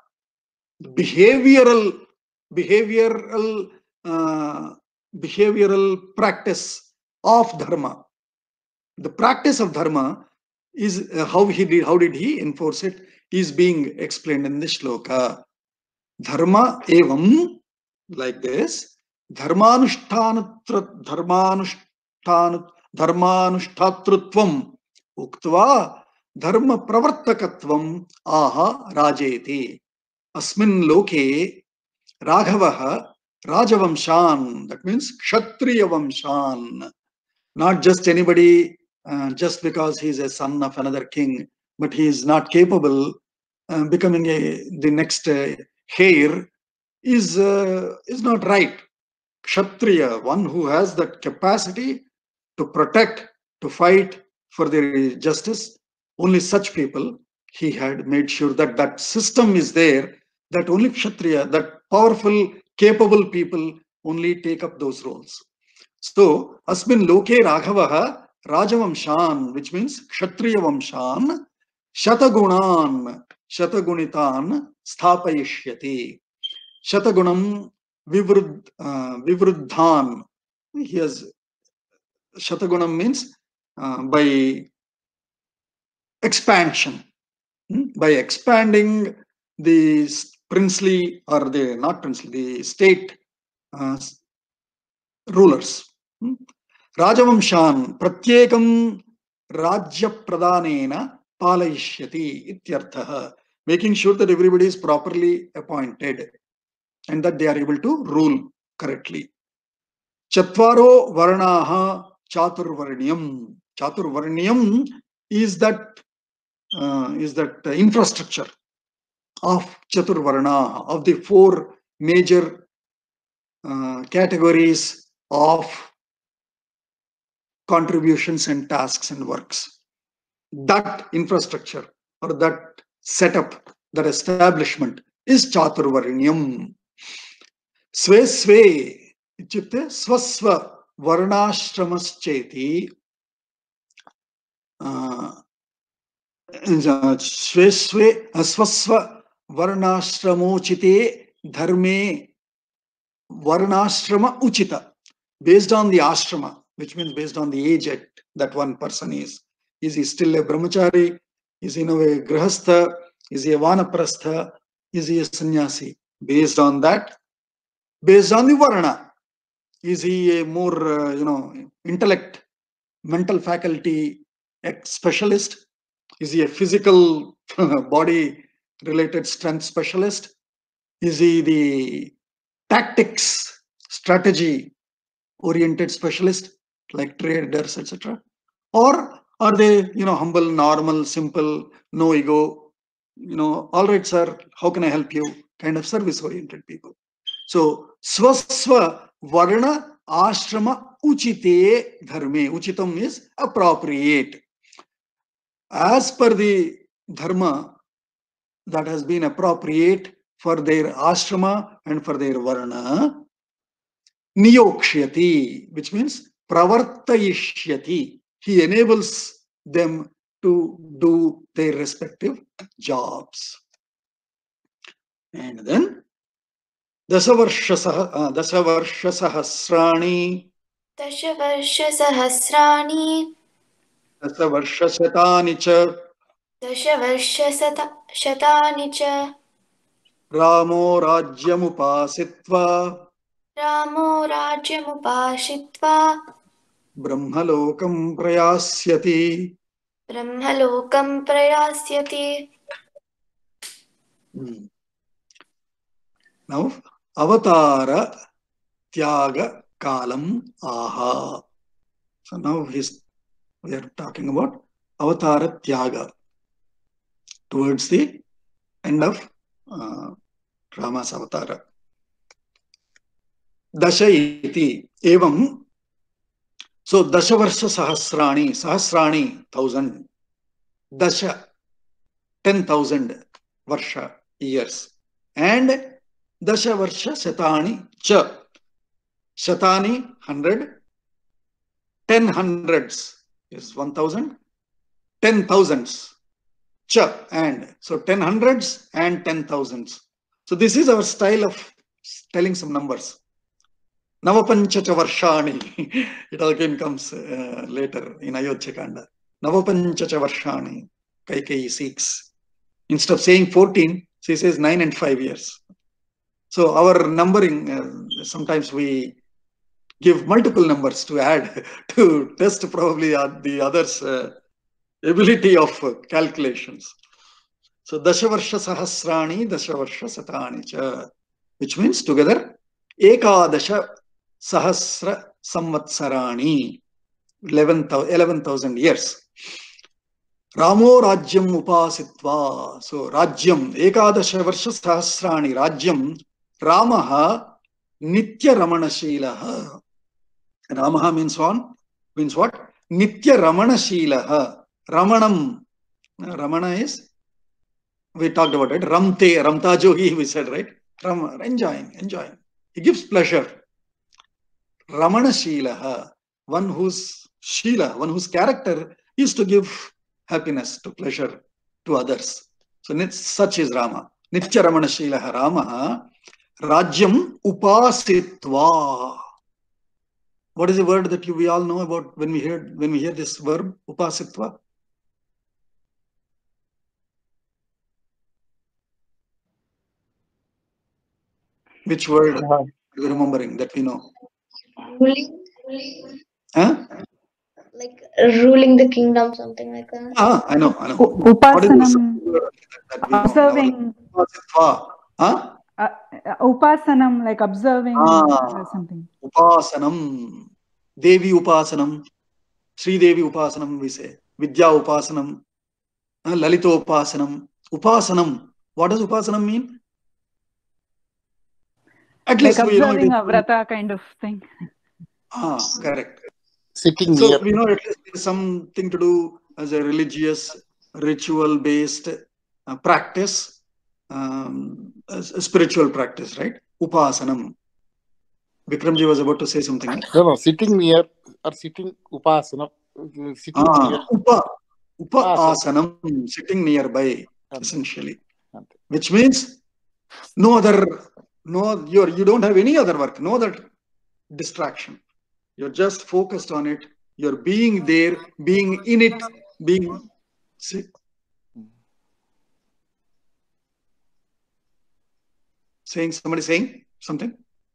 behavioral, behavioral, uh, behavioral practice of dharma. The practice of dharma is uh, how he did, how did he enforce it, is being explained in this shloka. Dharma evam, like this, dharmanushthanatra, dharmanushthan, dharmanushtatrutvam uktva dharma pravartakatvam aha rajeti. Asmin loke raghavaha rajavamshan, that means kshatriya vamshan. Not just anybody, uh, just because he is a son of another king, but he is not capable uh, becoming a the next uh, heir, is uh, is not right. Kshatriya, one who has that capacity to protect, to fight for the justice, only such people, he had made sure that that system is there, that only Kshatriya, that powerful, capable people only take up those roles. So, asmin loke raghavaha rajavamshan, which means kshatriya vamshan, shatagunan, shatagunitan sthapayishyati. Shatagunam vivrud, uh, vivruddhan. He has, shatagunam means uh, by expansion, hmm? by expanding the princely, or the, not princely, the state uh, rulers. Rajavamshan pratyekam rajya pradanena palayishyati ityarthaha, making sure that everybody is properly appointed and that they are able to rule correctly. Chatvaro varnaha chaturvarnyam. Chaturvarnyam is that uh, is that uh, infrastructure of chaturvarna, of the four major uh, categories of contributions and tasks and works. That infrastructure or that setup, that establishment is chaturvarnyam. Sve sve ityukte swasva varnashramas cheti. Uh, स्वे स्वे स्वस्व varnashramochite dharme varnashrama uchita, based on the ashrama, which means based on the age at that one person is. Is he still a brahmachari? Is he now a grihastha? Is he a vanaprastha? Is he a sannyasi? Based on that, based on the varna, is he a more uh, you know intellect, mental faculty specialist? Is he a physical body related strength specialist? Is he the tactics, strategy oriented specialist like traders, et cetera? Or are they, you know, humble, normal, simple, no ego, you know, all right, sir, how can I help you? Kind of service oriented people. So, swaswa varna ashrama uchite dharme. Uchitam is appropriate. As per the dharma that has been appropriate for their ashrama and for their varna, niyokshyati, which means pravartayishyati. He enables them to do their respective jobs. And then dasavarsha dasavarsha sahasrani Dashavarsha sahasrani dasavarsha shatani cha Dashavarsha shatani cha Ramo rajyamupasitva Ramo rajyamupashitva Brahmalokam prayasyati. Brahmalokam prayasyati. Hmm. Now, avatara tyaga kalam aha. So now he's, we are talking about avatara tyaga towards the end of uh, Rama's avatara. Dasha iti evam. So dasha varsha sahasrani, sahasrani, thousand. Dasha, ten thousand varsha, years. And dasha varsha shatani cha. Shatani, hundred. Ten hundreds is one thousand. Ten thousands. Cha, and. So ten hundreds and ten thousands. So this is our style of telling some numbers. Navapanchacha varshani. It again comes uh, later in Ayodhya Kanda. Navapanchacha varshani. Kaikeyi seeks. Instead of saying fourteen, she says nine and five years. So our numbering, uh, sometimes we give multiple numbers to add to test probably the others' uh, ability of uh, calculations. So Dashavarsha Sahasrani, Dashavarsha Satani cha, which means together Ekadasha Sahasra Samvatsarani, eleven thousand years. Ramo Rajyam Upasitva. So Rajyam, Ekadasha Varsha Sahasrani, Rajyam, Ramaha Nitya Ramana Shilaha. Ramaha means on, means what? Nitya Ramana Shilaha. Ramanam. Ramana is, we talked about it. Ramte, Ramta Jogi, we said, right? Ram, enjoying, enjoying. He gives pleasure. Ramana Shilaha. One whose Shila, one whose character is to give happiness, to pleasure to others. So such is Rama. Nitya Ramana Shilaha Ramaha. Rajyam Upasitva. What is the word that you, we all know about when we hear when we hear this verb upasitva? Which word are you remembering that we know? Ruling. Huh? Like ruling the kingdom, something like that. Ah, I know, I know. Upasanam. Observing. Upasitva. Huh? Uh, upasanam, like observing ah, something. Upasanam. Devi Upasanam. Sri Devi Upasanam, we say. Vidya Upasanam. Uh, Lalita Upasanam. Upasanam. What does Upasanam mean? At like least observing we know a vrata kind of thing. Ah, correct. Sitting so near. we know at least there's something to do as a religious, ritual-based uh, practice, um, a, a spiritual practice, right? Upasanam. Vikramji was about to say something. No, no, sitting near or sitting upasana. Sitting ah, near. Upa. Upa-asanam, sitting nearby, essentially. Which means no other, no, you're, you don't have any other work, no other distraction. You're just focused on it. You're being there, being in it, being. See? Saying, somebody saying something?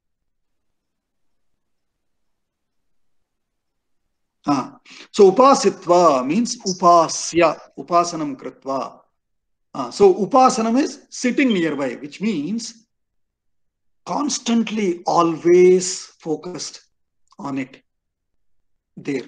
Ah. So upasitva means upasya, upasanam kritva. Ah. So upasanam is sitting nearby, which means constantly, always focused on it. There.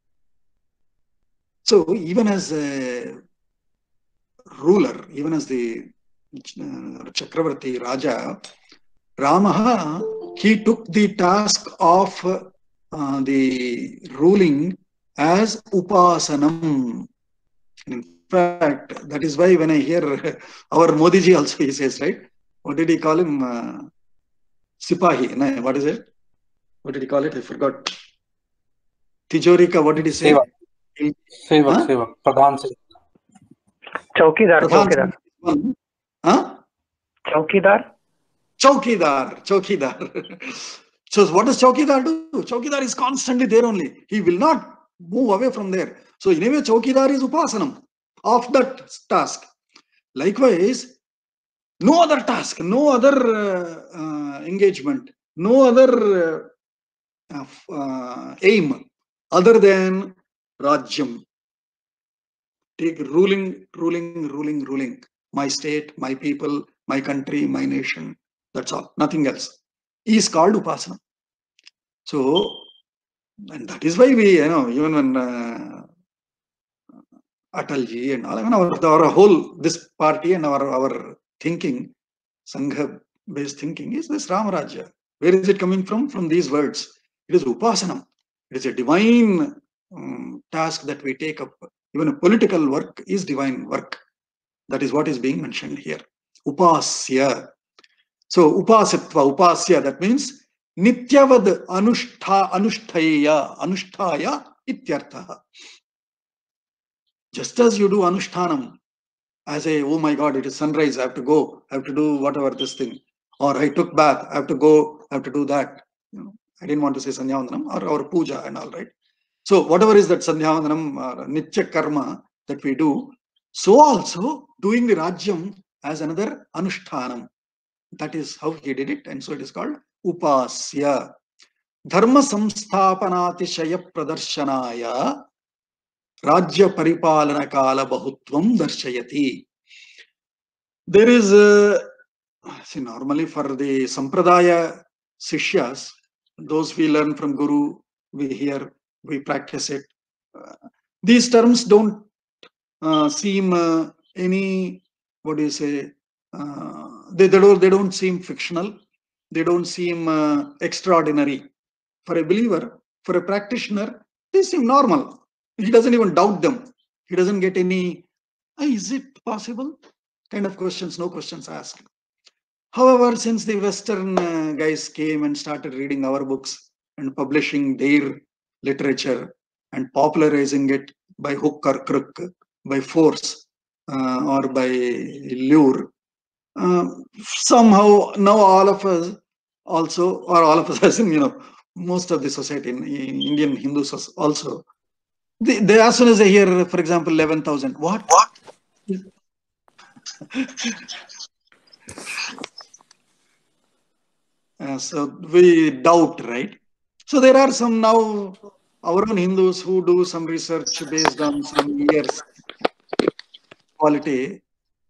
So even as a ruler, even as the uh, Chakravarti Raja, Ramaha, he took the task of uh, the ruling as upasanam. In fact, that is why when I hear our Modi ji also, he says, right? What did he call him? Uh, Sipahi. No, what is it? What did he call it? I forgot. Tijorika, what did he say? Sevak, huh? Sevak, Pradhan Sevak. Chaukidar, Chaukidar. Huh? Chaukidar? Chaukidar, Chaukidar. So what does Chaukidar do? Chaukidar is constantly there only. He will not move away from there. So in a way, Chaukidar is upasanam of that task. Likewise, no other task, no other uh, uh, engagement, no other uh, uh, aim other than Rajyam. Take ruling, ruling, ruling, ruling. My state, my people, my country, my nation. That's all. Nothing else. Is called upasana. So, and that is why we, you know, even when uh, Atalji and all, I mean, our, our whole, this party and our, our thinking, Sangha-based thinking is this Ramarajya. Where is it coming from? From these words. It is upasanam. It is a divine um, task that we take up. Even a political work is divine work. That is what is being mentioned here. Upasya. So, upasitva, upasya, that means nityavad anushta, anushtaya, anushtaya ityartha. Just as you do anushtanam, as a, oh my God, it is sunrise, I have to go, I have to do whatever this thing. Or I took bath, I have to go, I have to do that. You know, I didn't want to say sandhyavandanam or our puja and all, right? So whatever is that sandhyavandanam or nitya karma that we do, so also doing the rajyam as another anushtanam. That is how he did it, and so it is called upasya. Dharma samsthapanati shaya pradarsanaya rajya paripalana kala bahutvam darshayati. There is a, see, normally for the sampradaya sishyas, those we learn from Guru, we hear, we practice it. Uh, these terms don't uh, seem uh, any, what do you say, uh, they, they, don't, they don't seem fictional. They don't seem uh, extraordinary. For a believer, for a practitioner, they seem normal. He doesn't even doubt them. He doesn't get any, oh, is it possible? Kind of questions, no questions asked. However, since the Western uh, guys came and started reading our books and publishing their literature and popularizing it by hook or crook, by force uh, or by lure, uh, somehow now all of us also, or all of us, as in, you know, most of the society, in, in Indian Hindus also, they, they as soon as they hear, for example, eleven thousand, what? What? Uh, so we doubt, right? So there are some now, our own Hindus who do some research based on some years quality.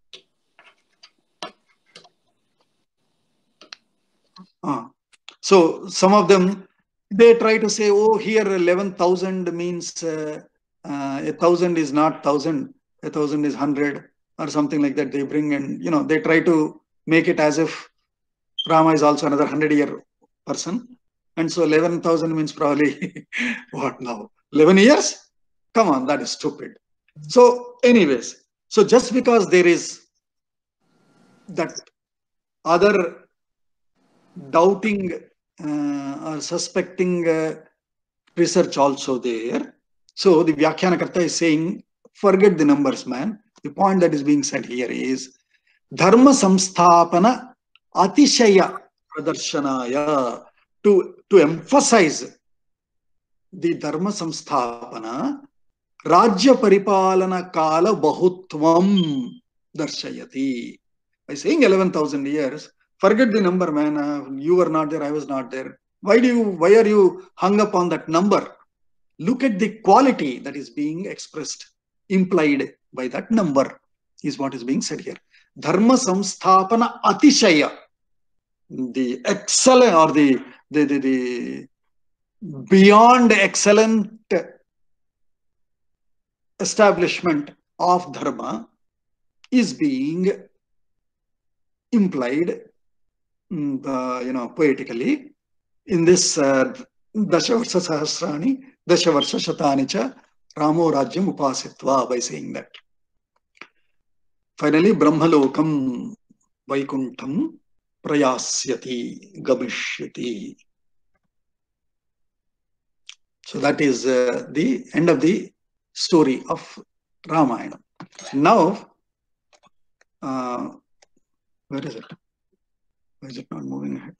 Uh, so some of them, they try to say, oh, here eleven thousand means uh, uh, a thousand is not thousand, a thousand is hundred or something like that. They bring and, you know, they try to make it as if Rama is also another hundred year person. And so eleven thousand means probably what now? eleven years? Come on, that is stupid. So anyways, so just because there is that other doubting uh, or suspecting uh, research also there. So the Vyakhyanakarta is saying forget the numbers, man. The point that is being said here is dharma samsthapana atishaya pradarshanaya, to to emphasize the dharma samsthapana rajya paripalana kala bahutvam darshayati. By saying eleven thousand years, forget the number, man. Uh, you were not there, I was not there. Why do you, why are you hung up on that number? Look at the quality that is being expressed, implied by that number, is what is being said here. Dharma samsthapana atishaya, the excellent or the, the, the, the beyond excellent establishment of dharma is being implied, uh, you know, poetically in this uh, Dashavarsha Sahasrani, Dashavarsha Shatani cha Ramo Rajyam Upasitva, by saying that. Finally, Brahmalokam Vaikuntham Prayasyati Gamishyati. So that is uh, the end of the story of Ramayana. Now, uh, where is it? Why is it not moving ahead?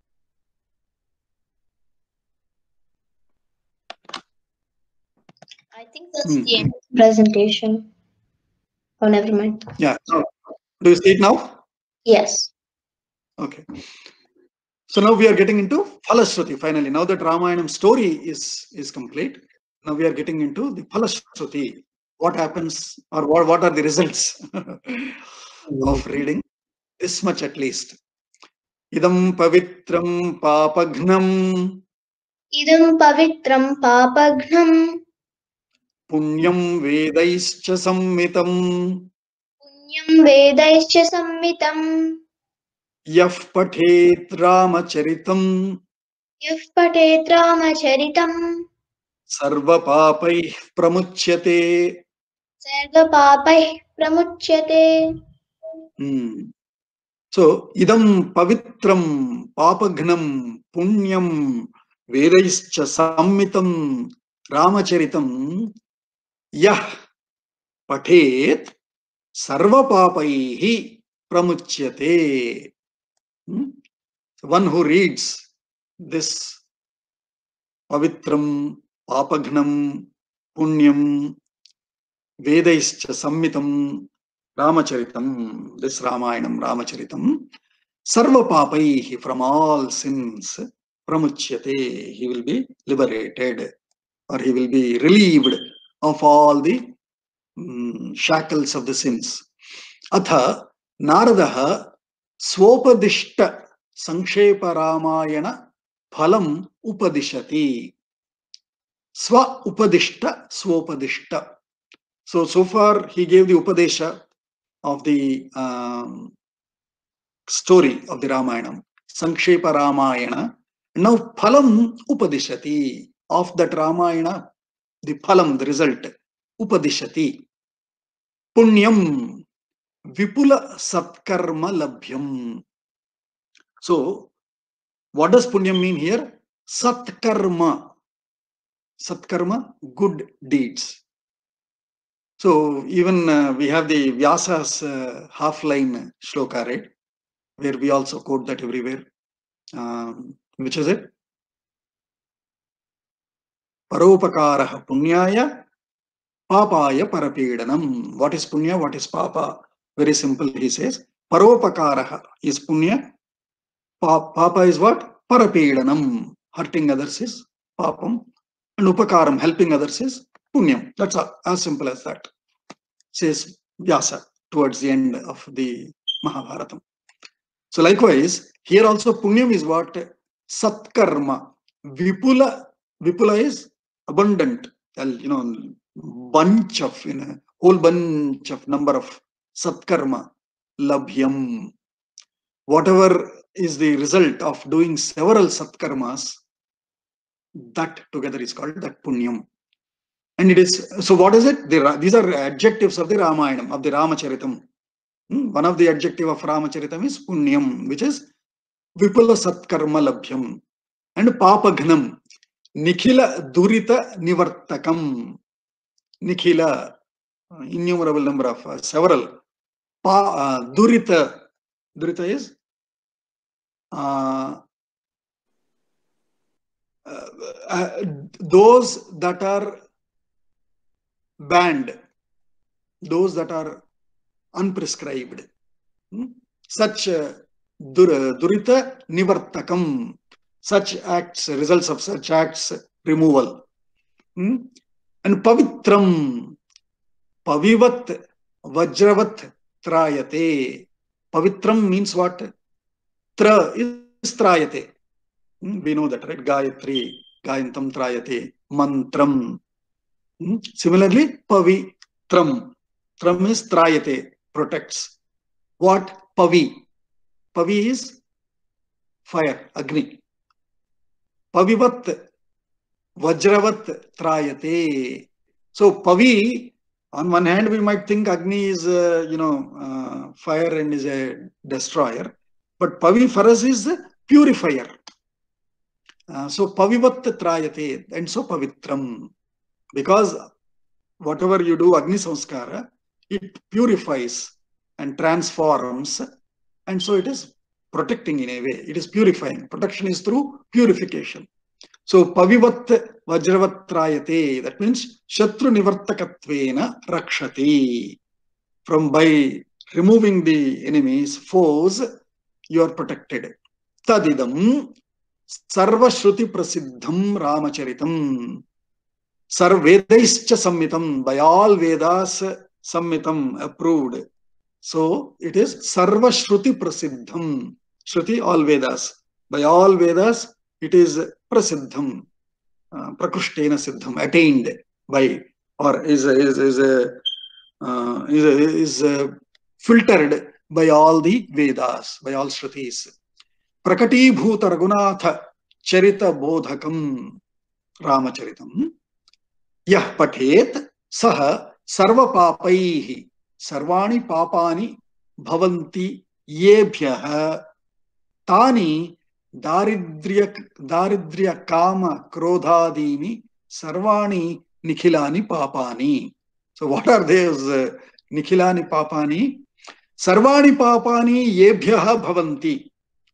I think that's Hmm. the end of the presentation. Oh, never mind. Yeah. Now, do you see it now? Yes. Okay. So now we are getting into Phalashruti finally. Now that Ramayanam story is, is complete, now we are getting into the Phalashruti. What happens, or what, what are the results of reading this much at least? Idam pavitram papagnam Idam pavitram papagnam punyam vedaischa sammitam punyam vedaischa sammitam yah pathet ramacharitam yah patet ramacharitam sarva papai pramuchyate. sarva papai pramuchyate. Hmm. So, idam pavitram papagnam punyam vedaischa sammitam ramacharitam yah pathet sarva papaihi pramuchyate. Hmm? So one who reads this pavitram papagnam punyam vedaischa sammitam Ramacharitam, this Ramayanam Ramacharitam, sarva papaihi, from all sins, pramuchyate, he will be liberated, or he will be relieved of all the um, shackles of the sins. Atha Naradaha Swopadishta Sankshepa Ramayana Phalam Upadishati. Swa Upadishta Swopadishta. So, so far he gave the Upadesha of the um, story of the Ramayana, Sankshepa Ramayana. Now Phalam Upadishati, of that Ramayana, the Phalam, the result, Upadishati. Punyam Vipula Satkarma Labhyam. So, what does Punyam mean here? Satkarma. Satkarma, good deeds. So even uh, we have the Vyasa's uh, half-line shloka, right? Where we also quote that everywhere. Um, which is it? Paropakaraha punyaya papaya parapedanam. What is punya? What is papa? Very simple, he says. Paropakaraha is punya. Pa papa is what? Parapedanam. Hurting others is papam. And upakaram, helping others, is punyam. That's all, as simple as that, says Vyasa towards the end of the Mahabharatam. So likewise, here also punyam is what? Satkarma. Vipula. Vipula is abundant. You know, bunch of, you know, whole bunch of number of satkarma. Labhyam. Whatever is the result of doing several satkarmas, that together is called that punyam. And it is, so what is it? The, these are adjectives of the Ramayanam, of the Ramacharitam. Hmm? One of the adjective of Ramacharitam is punyam, which is vipula satkarma labhyam. And papagnam, nikhila durita nivartakam. Nikhila, uh, innumerable number of uh, several. Pa, uh, durita, durita is uh, uh, uh, those that are banned, those that are unprescribed. Hmm? Such uh, dur, durita nivartakam, such acts, results of such acts, removal. Hmm? And pavitram, pavivat, vajravat, trayate. Pavitram means what? Tra is trayate. Hmm? We know that, right? Gayatri, gayantam trayate, mantram. Hmm? Similarly, pavitram. Tram is trayate, protects. What? Pavi. Pavi is fire, Agni. Pavivat, Vajravat, Trayate. So, Pavi, on one hand, we might think Agni is, uh, you know, uh, fire and is a destroyer. But Pavi for us is a purifier. Uh, so, Pavivat, Trayate. And so, Pavitram. Because whatever you do, Agni Samskara, it purifies and transforms. And so it is protecting in a way. It is purifying. Protection is through purification. So, pavivat vajravat trayate. That means shatru nivartakatvena rakshati. From by removing the enemies, foes, you are protected. Tadidam sarva shruti prasiddham ramacharitam. Sarvedaischa sammitam. By all Vedas sammitam, approved. So it is Sarva Shruti Prasiddham. Shruti, all Vedas. By all Vedas, it is Prasiddham. Uh, Prakrishtena Siddham, attained by, or is is is a, uh, is, a, is a filtered by all the Vedas, by all Shrutis. Prakati Bhuta Raghunatha Charita Bodhakam Ramacharitam. Yah Pathet Saha Sarva Papaihi. Sarvani papani bhavanti yebhyah tani daridrya daridrya kama krodhadini sarvani nikhilani papani. So what are those uh, nikhilani papani? Sarvani papani yebhyah bhavanti.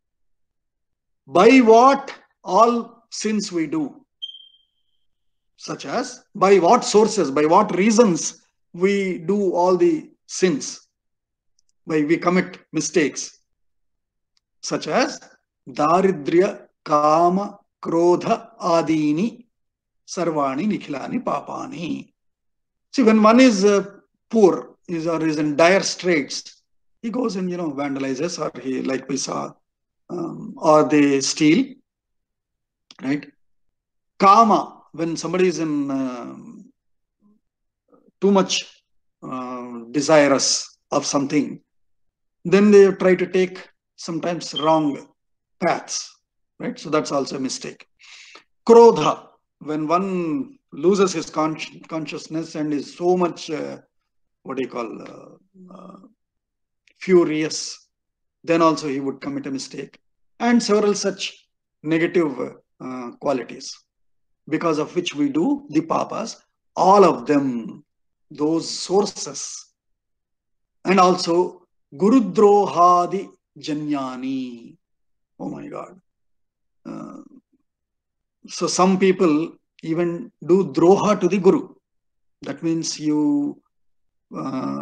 By what all sins we do, such as by what sources, by what reasons we do all the sins, why we commit mistakes, such as daridrya, kama, krodha, adini, sarvani, nikhilani, papani. See, when one is uh, poor, is or is in dire straits, he goes and, you know, vandalizes, or he, like we saw, um, or they steal, right? Kama, when somebody is in uh, too much uh, desirous of something, then they try to take sometimes wrong paths, right? So that's also a mistake. Krodha, when one loses his con consciousness and is so much, uh, what do you call, uh, uh, furious, then also he would commit a mistake. And several such negative uh, qualities, because of which we do the papas, all of them, those sources. And also Gurudrohadi Janyani. Oh my God. Uh, so some people even do droha to the Guru. That means you, uh,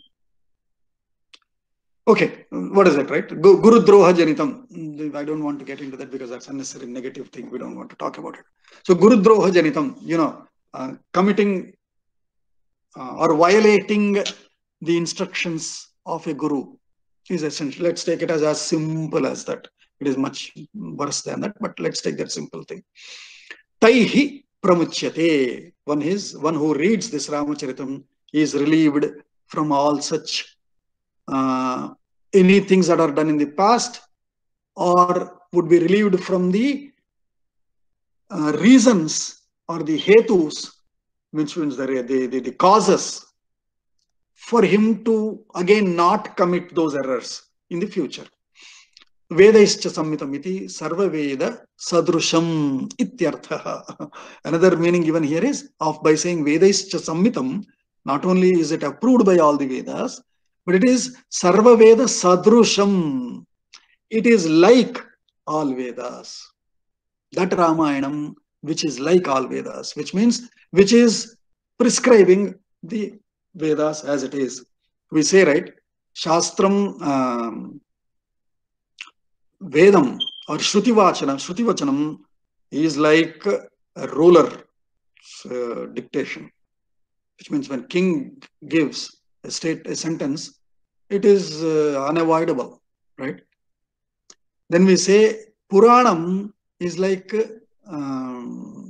okay, what is it, right? Gurudroha Janitam. I don't want to get into that because that's unnecessary negative thing. We don't want to talk about it. So Gurudroha Janitam, you know, uh, committing uh, or violating the instructions of a Guru is essential. Let's take it as as simple as that. It is much worse than that, but let's take that simple thing. Taihi pramuchyate. One is one who reads this Ramacharitam is relieved from all such uh, any things that are done in the past, or would be relieved from the uh, reasons or the hetus, which means the, the, the, the causes for him to again not commit those errors in the future. Vedaischa sammitamiti sarva veda sadrusham ityartha. Another meaning given here is of by saying Vedaischa sammitam, Not only is it approved by all the Vedas, but it is Sarva Veda Sadrusham. It is like all Vedas. That Ramayanam, which is like all Vedas, which means, which is prescribing the Vedas as it is. We say, right, Shastram, um, Vedam or Shruti Vachanam, Shruti Vachanam is like a ruler uh, dictation, which means when king gives a state, a sentence, it is uh, unavoidable, right? Then we say Puranam is like um,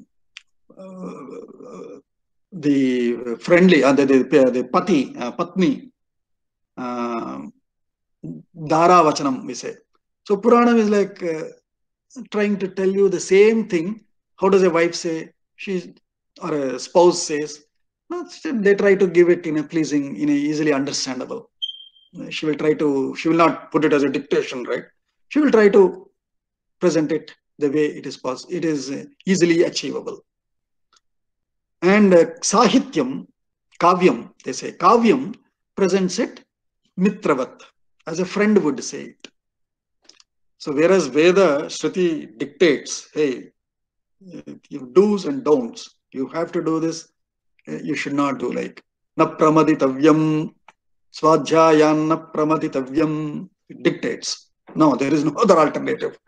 uh, the friendly, uh, the, the, the pati, uh, patni, uh, Dara Vachanam, we say. So Puranam is like uh, trying to tell you the same thing. How does a wife say? She or a spouse says. No, they try to give it in a pleasing, in a easily understandable. She will try to. She will not put it as a dictation, right? She will try to present it the way it is possible. It is uh, easily achievable. And uh, Sahityam, Kavyam, they say Kavyam presents it Mitravat, as a friend would say it. So whereas Veda, Shruti dictates, hey, you do's and don'ts. You have to do this. You should not do, like na pramaditavyam, swadhyayan na pramaditavyam. It dictates. No, there is no other alternative.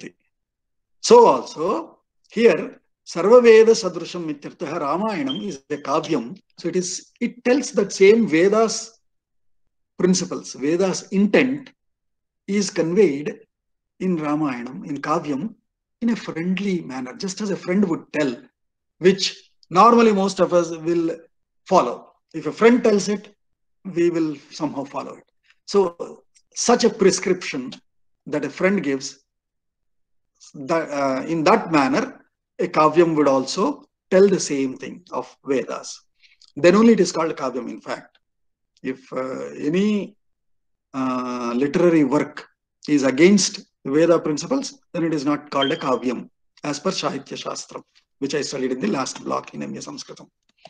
So also here Sarva Veda Sadrusham Mityartha Ramayanam is a kavyam. So it is, it tells that same Vedas principles, Vedas intent is conveyed in Ramayanam, in Kavyam, in a friendly manner, just as a friend would tell, which normally most of us will follow. If a friend tells it, we will somehow follow it. So such a prescription that a friend gives, that, uh, in that manner, a Kavyam would also tell the same thing of Vedas. Then only it is called Kavyam, in fact. If uh, any uh, literary work is against Veda principles, then it is not called a Kavyam, as per Sahitya Shastra, which I studied in the last block in M A Sanskritam.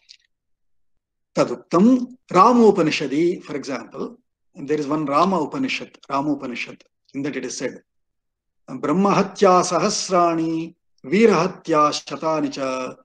Taduktam, Rama Upanishadi, for example, there is one Rama Upanishad, Rama Upanishad, in that it is said, Brahmahatya Sahasrani, Virahatya Shatanicha,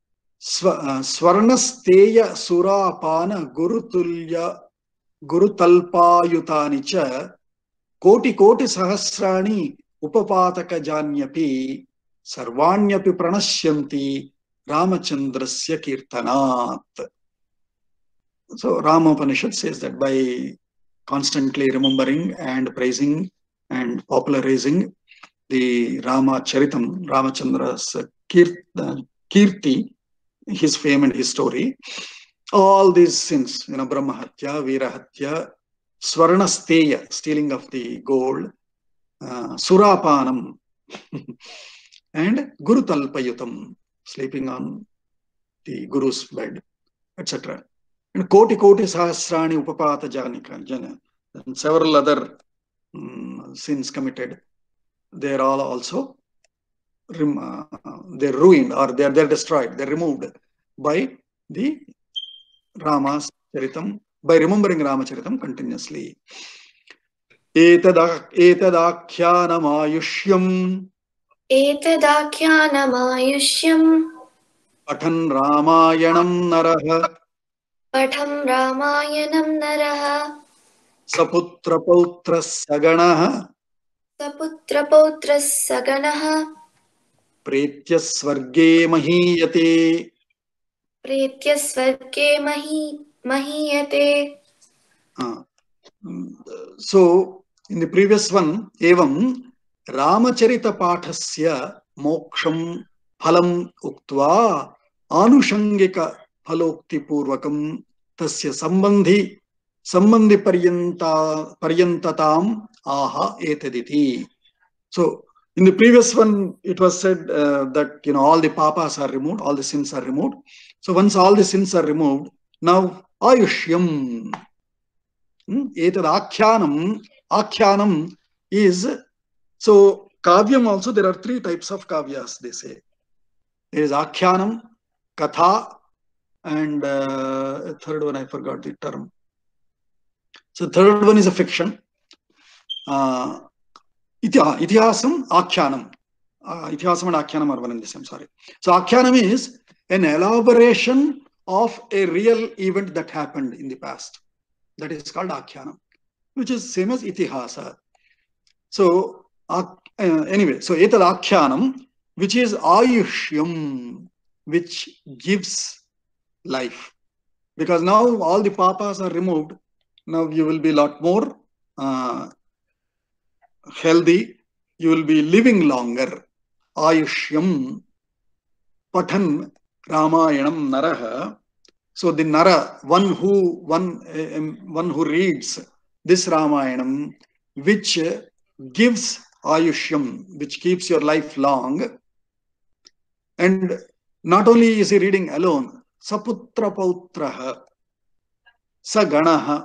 Swarnasteya Surapana Gurutulya Gurutalpayutanicha, Koti Koti Sahasrani Upapataka Janyapi, Sarvanyapi Pranashyanti Ramachandrasya Kirtanat. So Rama Upanishad says that by constantly remembering and praising and popularizing the Rama Charitam, Ramachandra's Kirti, his fame and his story, all these sins, you know, Brahmahatya, Virahatya, Swarnasteya, stealing of the gold, uh, Surapanam, and Gurutalpayutam, sleeping on the Guru's bed, et cetera. And Koti Koti Sahasrani Upapata Janika, Jana, and several other um, sins committed. They are all also uh, they're ruined, or they're they're destroyed, they're removed by the Rama's Charitam, by remembering Ramacharitam continuously. Etadakhyanam ayushyam Etadakhyanam ayushyam Pathan Ramayanam Naraha Patham Ramayanam Naraha Saputra Pautras Saganaha Saputra Pautras Saganaha Pretya Swarge Mahiyate. Pretya Swarge Mahi Mahiyate. Uh, so in the previous one, Evam Ramacharita Pathasya Moksham Phalam Uktva Anushangika Phalokti Purvakam Tasya Sambandhi Sambandhi Paryanta Paryantatam Aha Etaditi. So in the previous one, it was said uh, that, you know, all the papas are removed, all the sins are removed. So once all the sins are removed, now Ayushyam. Etad Akhyanam. Akhyanam is, so Kavyam also, there are three types of Kavyas, they say. There is Akhyanam, Katha, and uh, a third one I forgot the term. So third one is a fiction. Uh, Itihasam, Akhyanam. Uh, Itihasam and Akhyanam are one and the same. Sorry. So Akhyanam is an elaboration of a real event that happened in the past. That is called Akhyanam, which is same as Itihasa. So uh, anyway, so Etad Akhyanam, which is Ayushyam, which gives life. Because now all the papas are removed. Now you will be a lot more uh, healthy. You will be living longer. Ayushyam Pathan Ramayanam Naraha. So the Nara, one who one um, one who reads this Ramayanam, which gives Ayushyam, which keeps your life long. And not only is he reading alone, Saputra Pautraha, Saganaha.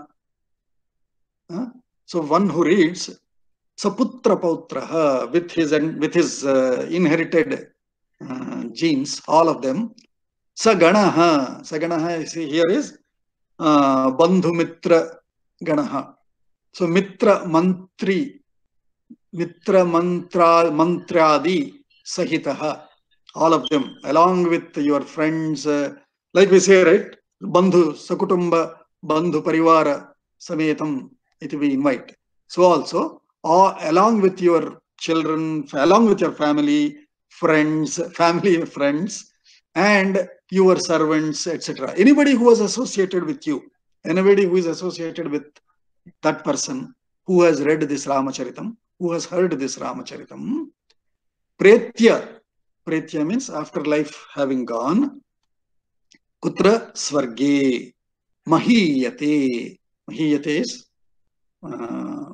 Uh, so one who reads Saputra Pautraha with his with his uh, inherited uh, genes, all of them. Saganaha, Saganaha here is uh, Bandhu Mitra Ganaha. So Mitra Mantri, Mitra Mantra Mantradi Sahitaha. All of them, along with your friends, uh, like we say, right? Bandhu, Sakutumba, Bandhu Parivara, Sametam, it we invite. So also, or along with your children, along with your family, friends, family friends, and your servants, et cetera. Anybody who was associated with you, anybody who is associated with that person who has read this Ramacharitam, who has heard this Ramacharitam, Pretya. Pretya means after life having gone. Kutra Swarge Mahiyate. Mahiyate is uh,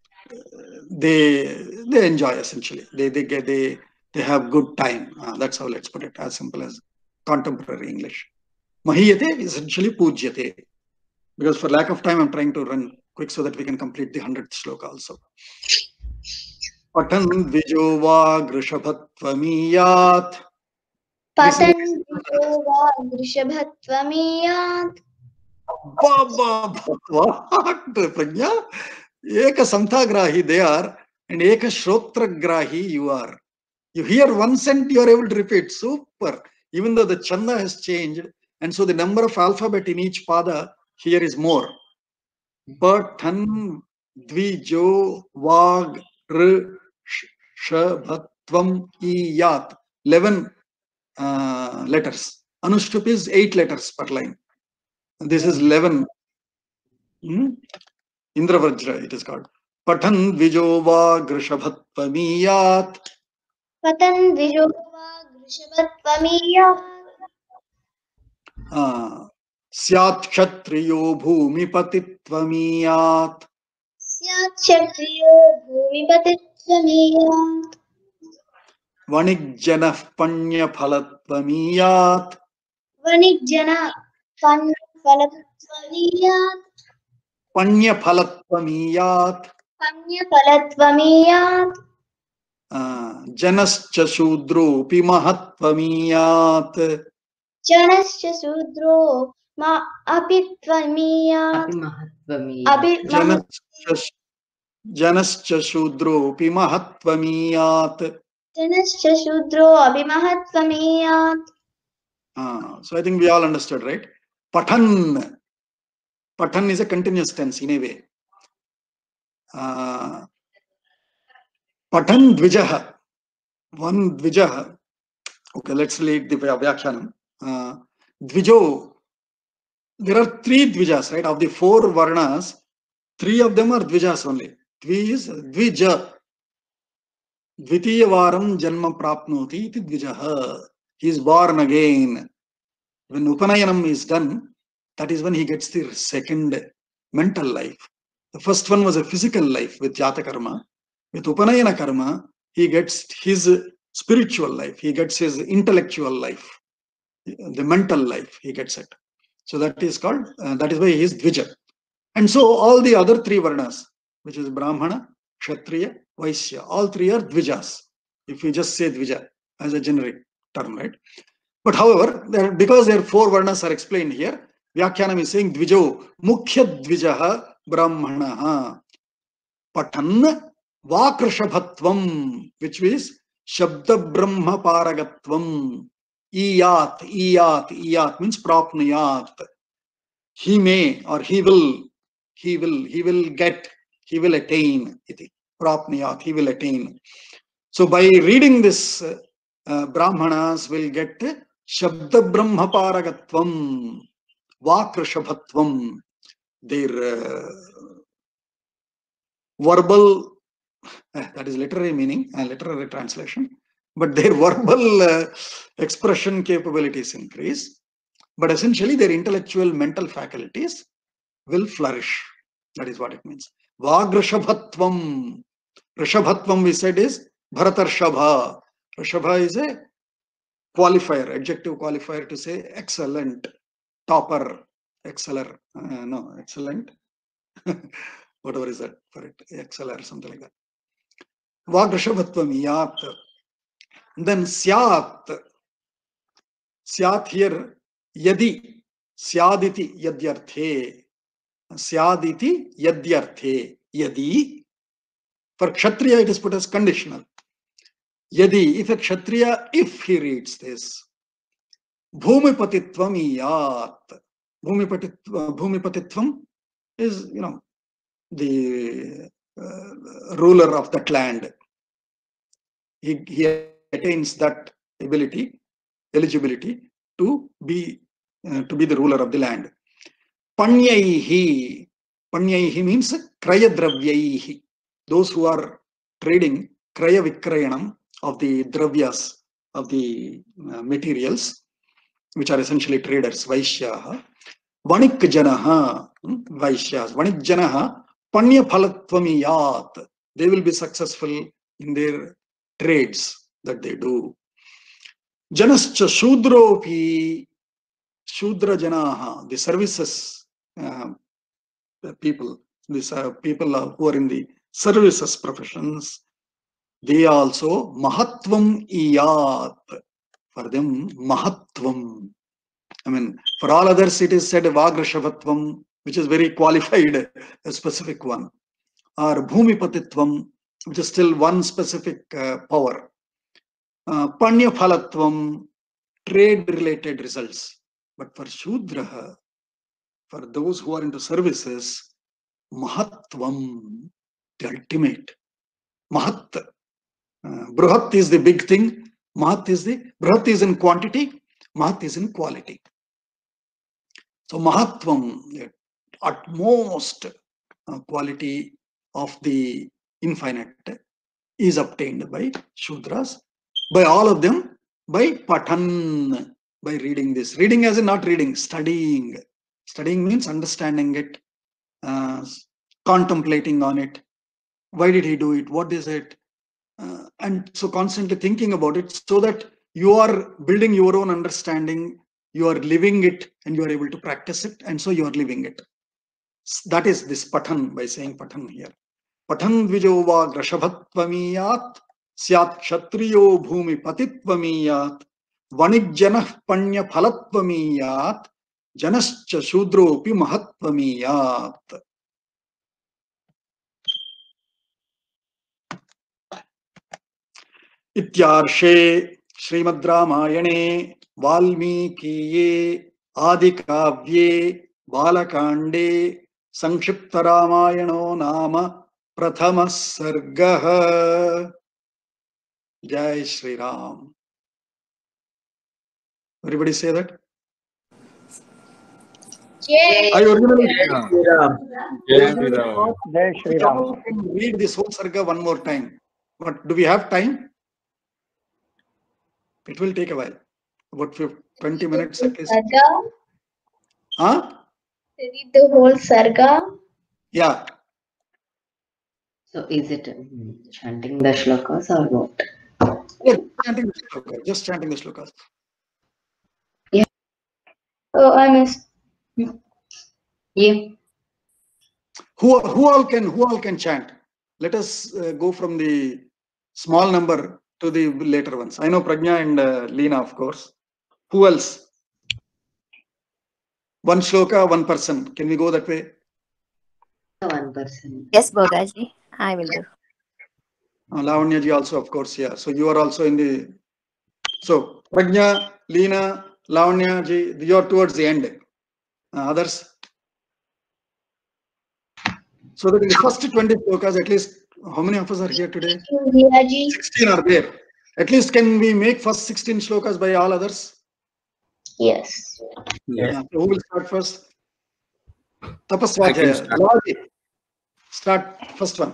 they they enjoy essentially. They they get they they have good time. Uh, that's how let's put it, as simple as contemporary English. Mahiyate is essentially Pujyate. Because for lack of time, I'm trying to run quick so that we can complete the hundredth shloka also. Patan Vijova Grishabhatvamiyat. Patan Vijova Grishabhatvamiyat. What, Prajna? Eka Samthagrahi they are, and Eka Shrotragrahi you are. You hear one cent, you are able to repeat. Super. Even though the Chanda has changed, and so the number of alphabet in each pada here is more. Patan Dvijo Vag Shabhatvam Iyat. eleven uh, letters. Anushtup is eight letters per line. This is eleven. Hmm? Indravajra it is called. Patan Vijova Grishabhatvamiyat. Patan Vijova Grishabhatvamiyat. Syat Kshatriyo Bhumipatitvamiyat. Syat Kshatriyo Bhumipatitvamiyat. Vanijjana Panya Phalatvamiyat. Vanijjana Panya Phalatvamiyat. Panya Phalatvamiyat. Panya Phalatvamiyat. Janascha Shudro Pimahatvamiyat. Janascha Sudro Ma Apitvamiyat. Apimahatvamiyat. Janascha Shudro Pimahatvamiyat. Janascha Shudro Abhimahatvamiyat. Ah, so I think we all understood, right? Patan. Patan is a continuous tense in a way. Uh, Patan Dvijaha. One Dvijaha. Okay, let's read the Vyakhyanam. Uh, Dvijo. There are three Dvijas, right? Of the four Varnas, three of them are Dvijas only. Dvi is Dvija. Dvitiya Varam Janma Prapnoti iti Dvijaha. He is born again. When Upanayanam is done, that is when he gets the second mental life. The first one was a physical life with Jata Karma. With Upanayana Karma, he gets his spiritual life. He gets his intellectual life. The mental life, he gets it. So that is called, uh, that is why he is Dvija. And so all the other three Varnas, which is Brahmana, Kshatriya, Vaishya, all three are Dvijas. If we just say Dvija as a generic term, right? But however, there, because there are four varnas are explained here, Vyakyanam is saying Dvijo, Mukhya Dvijaha Brahmanaha Patan Vakrishabhatvam, which is Shabda Brahma Paragatvam. Iyat, Iyat, Iyat means Prapniyat. He may or he will, he will, he will get, he will attain. Iti. Prapniyat, he will attain. So by reading this, uh, uh, Brahmanas will get Shabda Brahma Paragatvam, Vakrishabhatvam, their uh, verbal, uh, that is literary meaning and literary translation, but their verbal uh, expression capabilities increase, but essentially their intellectual mental faculties will flourish. That is what it means. Vagrishabhatvam. Rishabhatvam we said is Bharatarshabha. Rishabha is a qualifier, adjective qualifier to say excellent, topper, exceller. Uh, no, excellent. Whatever is that for it, exceller, something like that. Vagrishabhatvam yat. Then syat. Syat here, yadi. Syaditi yadyarthe. Syaditi yadyarthe. Yadi. For Kshatriya, it is put as conditional. Yadi, if a Kshatriya, if he reads this, Bhumipatitvam iyat. Bhumipatitvam, Bhumipatitvam is, you know, the uh, ruler of that land. He, he attains that ability, eligibility to be uh, to be the ruler of the land. Panyaihi. Panyaihi means krayadravyahi. Those who are trading kraya vikrayanam of the dravyas, of the uh, materials, which are essentially traders, vaishyaha. Vanik janaha, vaishyas. Vanik janaha, panya phalatvam. They will be successful in their trades that they do. Janascha shudropi, shudra janaha, the services uh, the people, these uh, people uh, who are in the services professions, they also mahatvam iyat. For them, mahatvam. I mean, for all others, it is said vagrishabhatvam, which is very qualified, a specific one, or bhumipatitvam, which is still one specific uh, power. Uh, Panya phalatvam, trade-related results. But for Shudraha, for those who are into services, mahatvam, the ultimate. Mahat. Uh, Bruhat is the big thing. Mahat is the, Bruhat is in quantity, Mahat is in quality. So Mahatvam, the utmost uh, quality of the infinite, is obtained by Shudras, by all of them, by Patan, by reading this. Reading as in not reading, studying. Studying means understanding it, uh, contemplating on it. Why did he do it? What is it? Uh, and so constantly thinking about it, so that you are building your own understanding, you are living it, and you are able to practice it, and so you are living it. That is this Patan, by saying Patan here. Patan dvijo va grashabhatvamiyat, syat kshatriyo bhumi patitvamiyat, vanijjanah panya phalatvamiyat, janascha shudropi mahatvamiyat. Ityarshé Srimad Ramayane Valmikiye Adikavye Balakande Sankshipta Ramayano Nama Prathama Sargaha. Jai Shri Ram. Everybody say that? Yay. I originally Jai Shri Ram. read this whole Sarga one more time. But do we have time? It will take a while. About twenty minutes at least. Sarga? Huh? Read the whole Sarga? Yeah. So is it um, chanting the shlokas or what? Yeah, chanting the shlokas. Just chanting the shlokas. Oh, I missed. Yeah. Who, who all can who all can chant? Let us uh, go from the small number to the later ones. I know Prajna and uh, Leena, of course. Who else? One shloka, one person. Can we go that way? One person. Yes, Bhogaji, I will do. Uh, Lavanya ji also, of course, yeah. So you are also in the. So Prajna, Leena, Lavanya ji, you are towards the end. Uh, others. So that in the first twenty shlokas, at least, how many of us are here today? India ji. sixteen are there. At least can we make first sixteen shlokas by all others? Yes. Yes. Yeah. So who will start first? I can Tapasvadhyaya. start. Lavaji, start first one.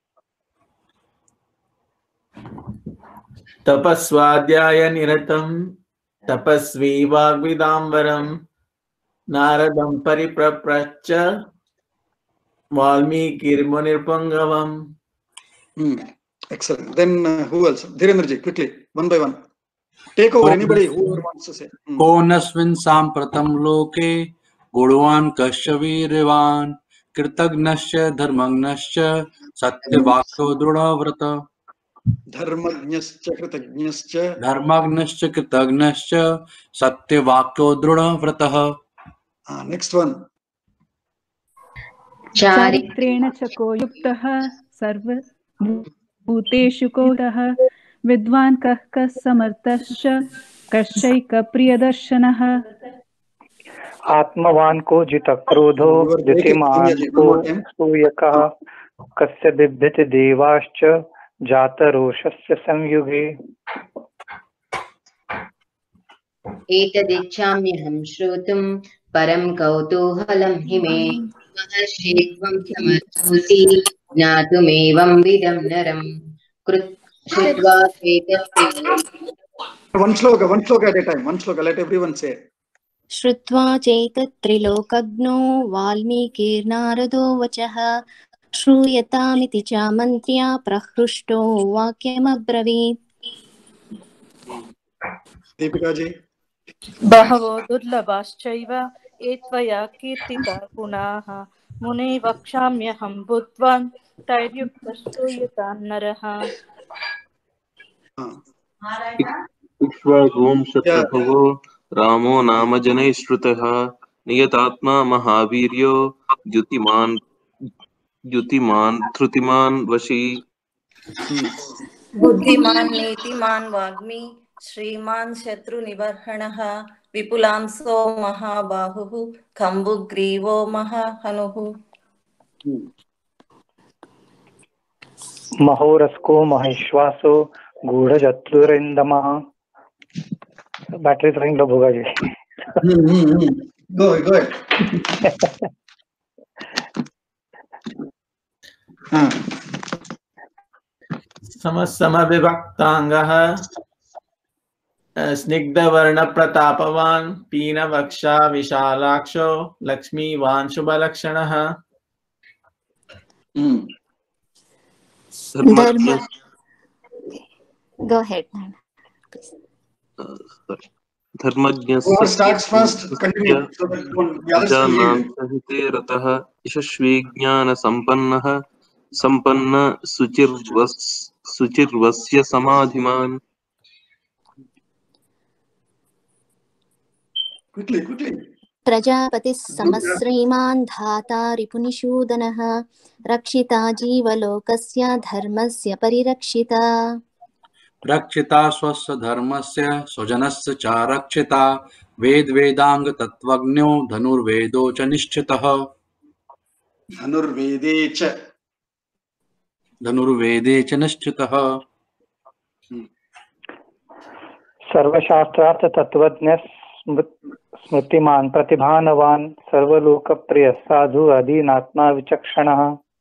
तपस्वाध्याय निरतं तपस्वी वाग्विदाम्बरं नारदं परिप्रप्रच्छ वाल्मीकिर्मुनिर्पुङ्गवम्. Hmm. Excellent. Then uh, who else? Dhirendraji, quickly, one by one. Take over. Anybody who wants to say. Hmm. कोनस्मिन् साम्प्रतं लोके गुणवान् कस्य वीर्यवान् कृतघ्नश्च धर्मज्ञश्च सत्यवाक्यो दृढव्रत. Dharmajnascha kritajnascha. धर्मज्ञश्च कृतघ्नश्च सत्यवाक्यो दृढव्रतः. Ah, next one. चारित्रेण च को युक्तः सर्वभूतेषु कोटः विद्वान् कः कः समर्थश्च कश्चैकप्रियदर्शनः. आत्मवान को जित क्रोधो द्युतिमान को सूयकः कस्य बिभ्यति देवाश्च जातरोषस्य संयुगे. एतदिच्छाम्यहं श्रोतुं परं कौतूहलं हि मे महर्षि त्वं समर्थोऽसि ज्ञातुमेवं विदं नरं कृत् श्रुत्वा चेतस्ते. One shloka, one shloka at a time. One shloka. Let everyone say. श्रुत्वा चैतत्त्रिलोकज्ञो वाल्मीकिर्नारदो वचः श्रूयतामिति च मन्त्र्या प्रहृष्टो वाक्यमब्रवीत्. Deepika ji. बहवो दुर्लभाश्चैव एत्वया कीर्तिता गुणाः मुने वक्ष्याम्यहं बुद्ध्वान् तैर्युक्तः श्रूयतां नरः. इक्ष्वाकुवंशप्रभवो रामो नाम जनैः श्रुतः नियतात्मा महावीर्यो द्युतिमान् द्युतिमान् धृतिमान् वशी. बुद्धिमान् नीतिमान् वाग्मी श्रीमान् शत्रुनिबर्हणः विपुलांसो महाबाहुः खम्बुग्रीवो महाहनुः. महोरस्को महेश्वासो गूढ़जत्रुरिन्दमः. बैटरी रनिंग लो भोगा जी. Go ahead, go ahead. हाँ. समसमविभक्ताङ्गः स्निग्धवर्णप्रतापवान् पीनवक्षा विशालाक्षो लक्ष्मीवान् शुभलक्षणः. धर्म. Go ahead. धर्मज्ञस्य starts first. Continue. So that one, the others will lead. सहिते रतः यशस्वी ज्ञानसम्पन्नः सम्पन्न सुचिर्वस् सुचिर्वस्य समाधिमान्. Quickly, quickly. प्रजापतिः समश्रीमान् धाता रिपुनिषूदनः रक्षिता जीवलोकस्य धर्मस्य परिरक्षिता. रक्षिता स्वस्य धर्मस्य स्वजनस्य च रक्षिता वेद वेदांग तत्वज्ञो धनुर्वेदो च निश्चितः. धनुर्वेदे च धनुर्वेदे च निश्चितः. सर्वशास्त्रार्थ तत्वज्ञ स्मृतिमान प्रतिभानवान सर्वलोकप्रिय साधु अधीनात्मा विचक्षणः.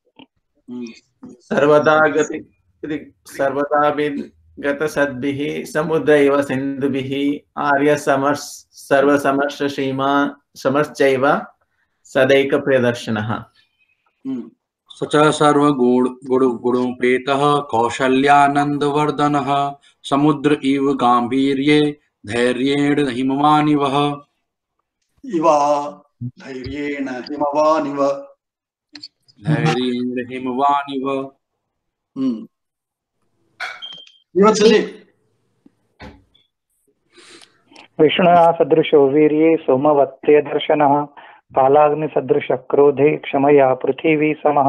सर्वदा गति सर्वदा गतसद्भिः समुद्रैव सिन्धुभिः आर्य समर्स सर्वसमर्श श्रीमान् समर्श्चैव सदैकप्रियदर्शनः. स च सर्वगुण गुण गुणोपेतः कौशल्यानन्दवर्धनः समुद्र इव गाम्भीर्ये धैर्येण हिमवानिव. इवा धैर्येण हिमवानिव. धैर्येण हिमवानिव. विष्णुना सदृशो वीर्ये सोमवत्प्रियदर्शनः कालाग्निसदृशः क्रोधे क्षमया पृथिवी समः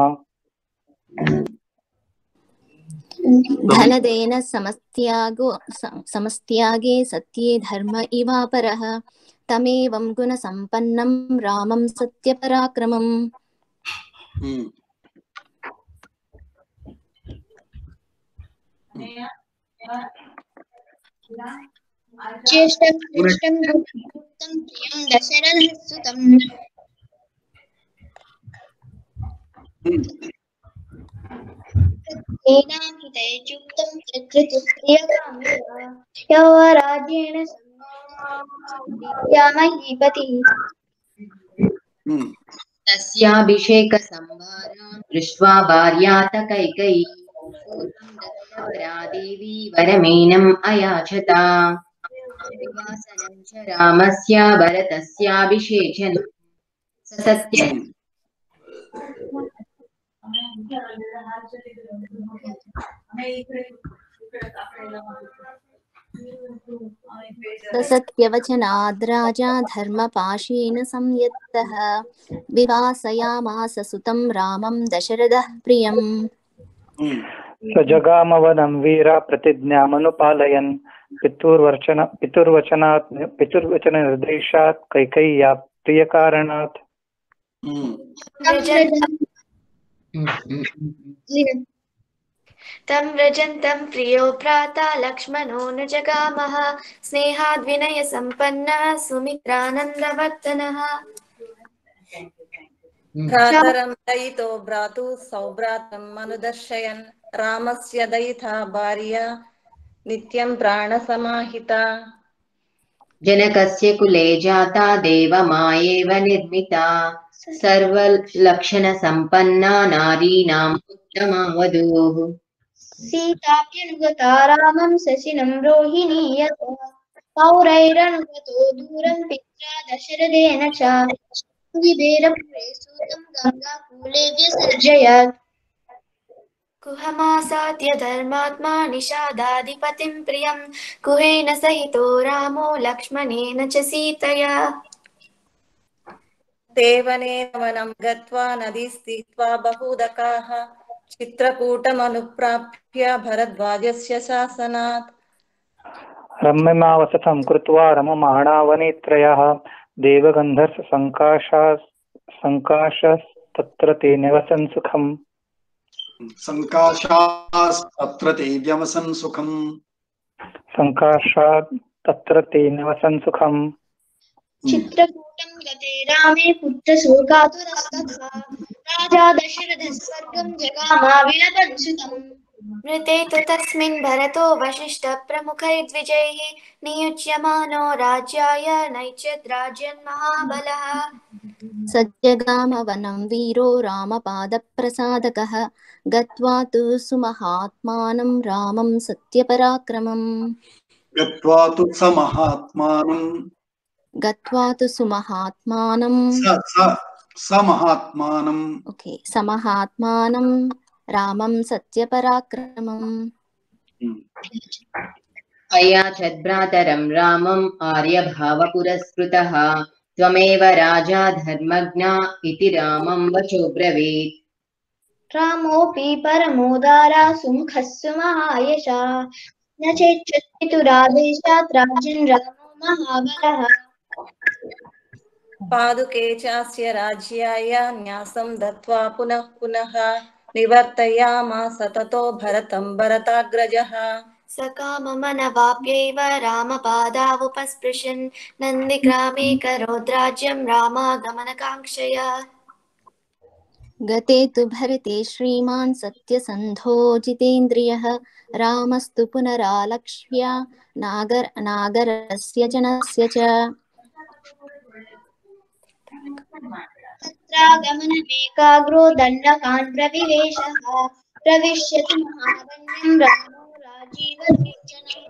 धनदेन समस्त्यागो समस्त्यागे सत्ये धर्म इवापरः तमेवं गुणसम्पन्नं रामं सत्यपराक्रमम् ज्येष्ठं ज्येष्ठं गुप्तं प्रियं दशरथसुतं एनाहितैर्युक्तं प्रकृतिप्रियकाम्यया यौवराज्येन सम्मानया महीपतिः तस्याभिषेकसंभारान् दृष्ट्वा भार्यात कैकेयी सूतं देवी वरमेनम् अयाचता विवासनं च रामस्य भरतस्याभिषेचनं सत्यम् सत्यवचनाद् राजा धर्मपाशेन संयत्तः विवासयामास सुतं रामं दशरथः प्रियम् स जगामवनं वीरा प्रतिज्ञामनुपालयन् पितुर्वचन पितुर्वचनात् पितुर्वचननिर्देशात् कैकेय्या प्रियकारणात् तं व्रजन्तं प्रियो भ्राता लक्ष्मणो न जगामः स्नेहाद्विनयसम्पन्नः सुमित्रानन्दवर्धनः भ्रातरं दयितो भ्रातुः सौभ्रातं अनुदर्शयन् रामस्य दयिता भार्या नित्यं प्राणसमाहिता जनकस्य कुले जाता देवमायेव निर्मिता सर्वलक्षणसम्पन्ना नारीणाम् उत्तमा वधूः सीताप्यनुगता रामं शशिनं रोहिणी यथा पौरैरनुगतो दूरं पित्रा दशरथेन च विभेरपुरे सूतं गङ्गाकूले व्यसर्जयत् कुहमासाद्य धर्मात्मा निषादाधिपतिं प्रियं कुहेन सहितो रामो लक्ष्मणेन च सीतया देवनेन वनं गत्वा नदी स्थित्वा बहुदकाः चित्रकूटमनुप्राप्य भरद्वाजस्य शासनात् रम्यमावसतं कृत्वा रममाणा वनेत्रयः देवगन्धर्वसङ्काशा सङ्काशस्तत्र ते निवसन् सुखम् सङ्काशास्तत्र ते व्यवसन् सुखम् सङ्काशात् तत्र ते निवसन् सुखम् चित्रकूटं गते रामे पुत्रशोकातुरस्तथा राजा दशरथः स्वर्गं जगामा विलपन् सुतम् मृते तु तस्मिन् भरतो वसिष्ठप्रमुखैर्द्विजैः नियुज्यमानो राज्याय नैच्छद् राज्यन्महाबलः सज्जगामवनं वीरो रामपादप्रसादकः गत्वा तु सुमहात्मानं रामं सत्यपराक्रमम् गत्वा तु स महात्मानं गत्वा तु सुमहात्मानं स स स महात्मानं ओके समहात्मानं रामं सत्यपराक्रमम् अयाचद्भ्रातरं रामम् आर्यभावपुरस्कृतः त्वमेव राजा धर्मज्ञा इति रामं वचो ब्रवीत् रामोऽपि परमोदारा सुमुखः सुमहायशा न चेच्छत्पितुरादेशात् राज्यं रामो महाबलः पादुके चास्य राज्याय न्यासं दत्त्वा पुनः पुनः निवर्तयामास ततो भरतं भरताग्रजः सकाममनवाप्यैव रामपादावुपस्पृशन् नन्दिग्रामे करोद्राज्यं रामागमनकाङ्क्षया गते तु भरते श्रीमान् सत्यसन्धो जितेन्द्रियः रामस्तु पुनरालक्ष्य नागर नागरस्य जनस्य च तत्रागमनमेकाग्रो दण्डकान् प्रविवेशः प्रविश्यति महारण्यं रामो राजीवलोचनः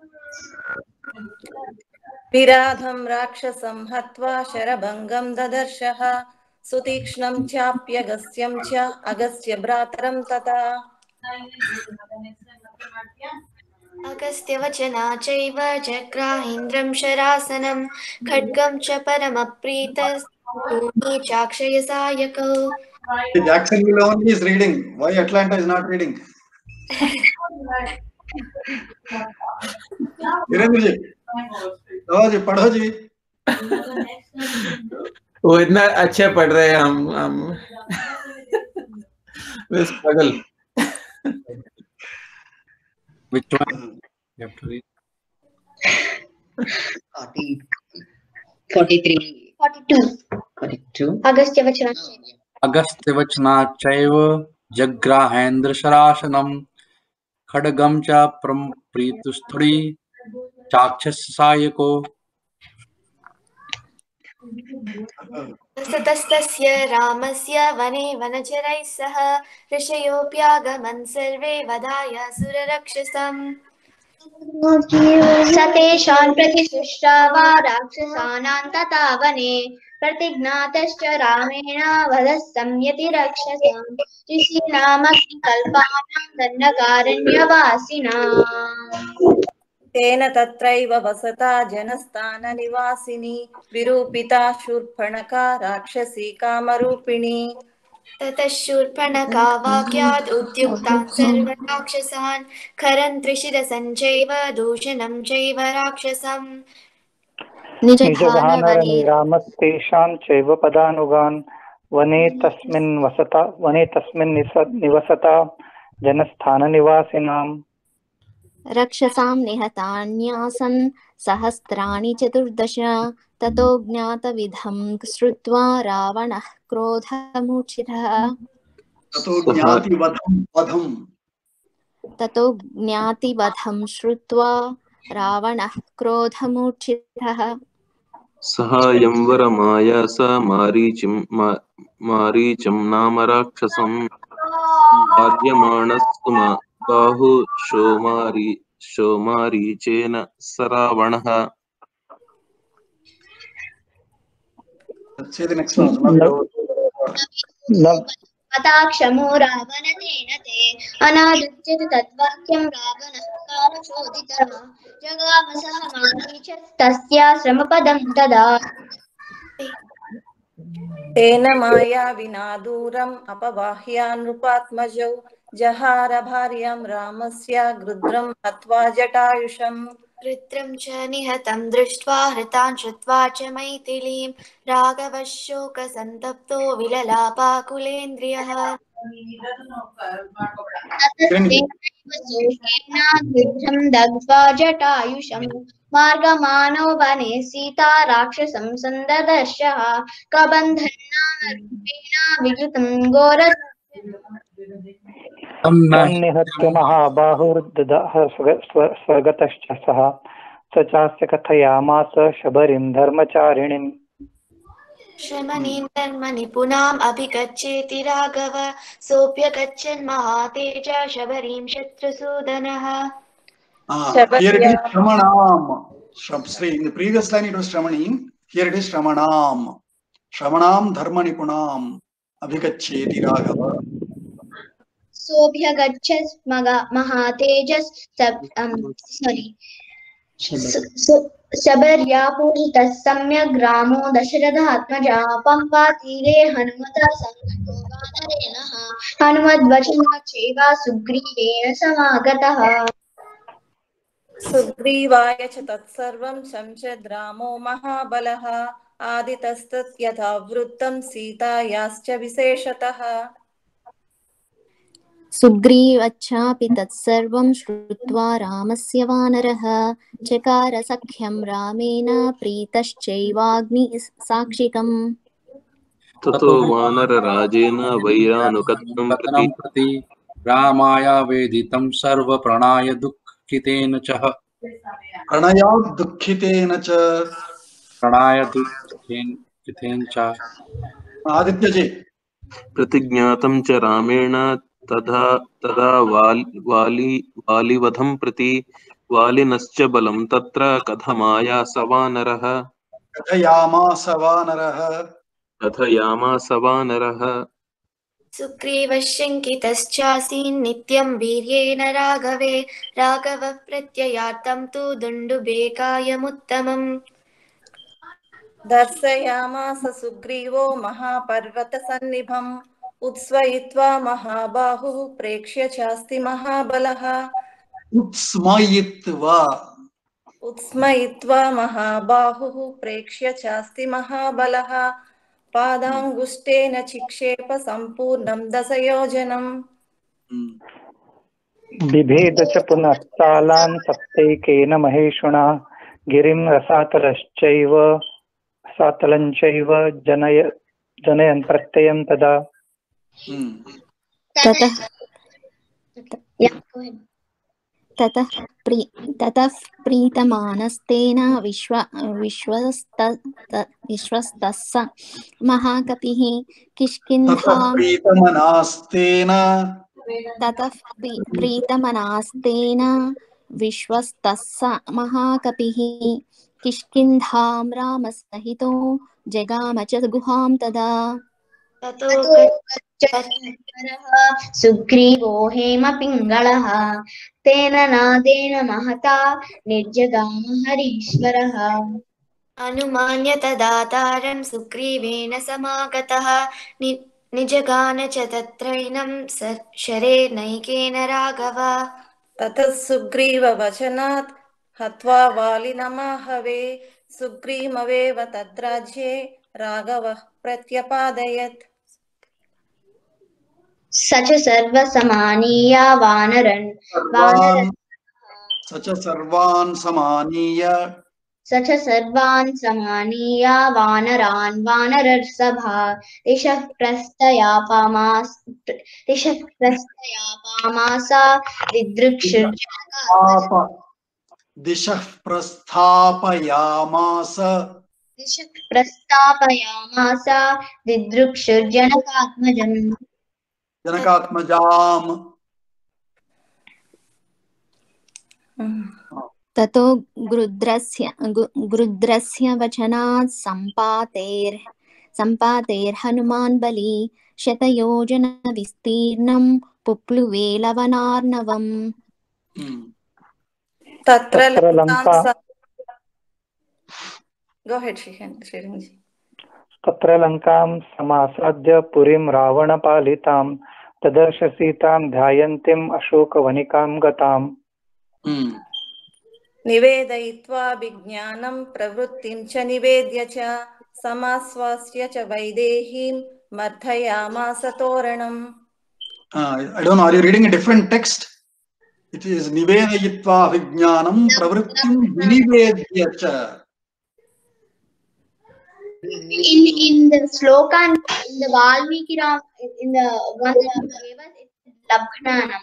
विराधं राक्षसं हत्वा शरभङ्गं ददर्शः सुतीक्ष्णं चाप्यगस्त्यं च अगस्त्य भ्रातरं तथा अगस्त्यवचना चैव जग्राहीन्द्रं शरासनं खड्गं च परमप्रीतस्तूणी चाक्षयसायकौ Jacksonville only is reading. Why Atlanta is not reading? Virendra ji, तो जी पढ़ो जी। वो इतना अच्छे पढ़ रहे हैं, हम हम we struggle. Which one? You have to read. forty-three. forty-two. forty-two. Agasthyavachana. अगस्त्यवचनाच्चैव जग्राहेन्द्रशरासनं खड्गं च प्रीतुस्तुडी चाक्षसायको ततस्तस्य रामस्य वने वनचरैः सह ऋषयोऽप्यागमन् सर्वे वधाय सुररक्षसम् स तेषान् प्रतिसृष्टावा राक्षसानां तथा वने प्रतिज्ञातश्च रामेण वधः संयतिरक्षसाम् ऋषीणामग्निकल्पानां दण्डकारण्यवासिनाम् तेन तत्रैव वसता जनस्थाननिवासिनी विरूपिता शूर्पणखा राक्षसी कामरूपिणी ततः शूर्पणखा वाक्याद् उद्युक्तान् सर्वराक्षसान् खरन् त्रिशिरसञ्चैव दूषणं चैव राक्षसम् निजघानरणे रामस्तेषां चैव पदानुगान् वने तस्मिन् वसता वने तस्मिन् निस- निवसता जनस्थाननिवासिनाम् रक्षसां निहतान्यासन् सहस्राणि चतुर्दश ततो ज्ञातविधं श्रुत्वा रावणः क्रोधमूर्छितः ततो ज्ञातिवधं वधं ततो ज्ञातिवधं श्रुत्वा रावणः क्रोधमूर्छितः सहायं वरमायास मारीचिं मा- मारीचं नाम राक्षसं भार्यमाणस्तु मा- बाहु शोमारी शोमारीचेन स रावणः। Let's see the next one. कटाक्षमो रावणतेन ते अनादुच्यते तद्वाक्यं रावणः कामचोदितः जगाम सह मारीचस्तस्य श्रमपदं तदा तेन मायाविना दूरम् अपवाह्या नृपात्मजौ जहार भार्यां रामस्य गृध्रं हत्वा जटायुषम् वृत्रं च निहतं दृष्ट्वा हृतान् श्रुत्वा च मैथिलीं राघवः शोकसन्तप्तो विललापाकुलेन्द्रियः शोकेनाग्रं दग्ध्वा जटायुषं मार्गमानो वने सीता राक्षसं सन्ददर्शः कबन्धन्नामरूपेण विकृतं घोर तन्निहत्य महाबाहुर्ददः स्व- स्व- स्वगतश्च सः स चास्य कथयामास शबरीं धर्मचारिणीम् शमनीं धर्मनिपुणाम् अभिगच्छेति Raghav सोऽप्यगच्छन् महातेज शबरीं शत्रुसूदनः Ah, here it is Shramanam. Shram, Sri, in the previous line it was Shramanim. Here it is Shramanam. Shramanam Dharma Nipunam. Abhigaccheti Raghava. सोऽभ्यगच्छत् मगा- महातेजस् सब- um, sorry स- स- शबर्यापूजितः सम्यग् रामो दशरथात्मजा पम्पातीरे हनुमता सङ्गतो वानरेणः हनुमद्वचनाच्चैव सुग्रीवेण समागतः सुग्रीवाय च तत्सर्वं संचद् रामो महाबलः आदितस्तत् यथा वृत्तं सीतायाश्च विशेषतः सुग्रीवच्चापि तत्सर्वं श्रुत्वा रामस्य वानरः चकार सख्यं रामेण प्रीतश्चैवाग्निसाक्षिकम् ततो वानरराजेन वैरानुकथनं प्रति प्रति रामाय वेदितं सर्वप्रणाय दुःखितेन च Pranayat Dukhitena cha. प्रणाय दुःखितेन च Aditya ji. प्रतिज्ञातं च रामेण तदा तदा वाल, वाली वालिवधं प्रति वालिनश्च बलं तत्र कथमायास वानरः Kathayamasa Vanaraha. कथयामास वानरः सुग्रीवशङ्कितश्चासीन् नित्यं वीर्येण राघवे राघवः प्रत्ययार्थं तु दुण्डुबेकायमुत्तमम् दर्शयामास सुग्रीवो महापर्वतसन्निभम् उत्स्वयित्वा महाबाहुः प्रेक्ष्य चास्ति महाबलः उत्स्मयित्वा उत्स्मयित्वा महाबाहुः प्रेक्ष्य चास्ति महाबलः पादाङ्गुष्ठेन चिक्षेप सम्पूर्णं दशयोजनम् बिभेद च पुनस्तालान् सप्तैकेन महेशुना गिरिं रसातलश्चैव सातलञ्चैव जनय जनयन् प्रत्ययं तदा ततः ततः प्री ततः प्रीतमानस्तेन विश्व विश्वस्त विश्वस्तः स महाकपिः किष्किन्धां प्रीतमनास्तेन ततः प्रीतमनास्तेन विश्वस्तः स महाकपिः किष्किन्धां रामसहितो जगाम च गुहां तदा सुग्रीवो हेमपिङ्गलः तेन नादेन महता निर्जगाम हरीश्वरः अनुमान्य तदातारं सुग्रीवेण समागतः नि- निजगान च तत्रैनं स- शरेणैकेन राघव ततः सुग्रीववचनात् हत्वा वालिनमाहवे सुग्रीमवेव तद्राज्ये राघवः प्रत्यपादयत् स च सर्वसमानीय वानरन् सर्वान् स च सर्वान् समानीय स च सर्वान् समानीय वानरान् वानरसभा दिशः प्रस्थयापामास दिशः प्रस्थयापामास दिदृक्षुर्जनकात्मजम् पाप दिशः प्रस्थापयामास दिशः प्रस्थापयामास दिदृक्षुर्जनकात्मजम् जनकात्मजाम् ततो गृध्रस्य गु- गृध्रस्य वचनात् सम्पातेर् सम्पातेर्हनुमान् बली शतयोजन विस्तीर्णं पुप्लुवे लवनार्णवम् तत्र तत्र लङ्का Go ahead, Shreyangi. तत्र लङ्कां समासाद्य पुरीं रावणपालितां तदर्श सीतां ध्यायन्तीम् अशोकवनिकां गताम् निवेदयित्वा विज्ञानं प्रवृत्तिं च निवेद्य च समाश्वास्य च वैदेहीं मर्दयामास तोरणम् Uh, I don't know, are you reading a different text? It is Nivedayitva Vijnanam Pravrittim Vinivedya cha. In in the sloka in the Valmiki Ram in the one that gave us it's Labdhanam.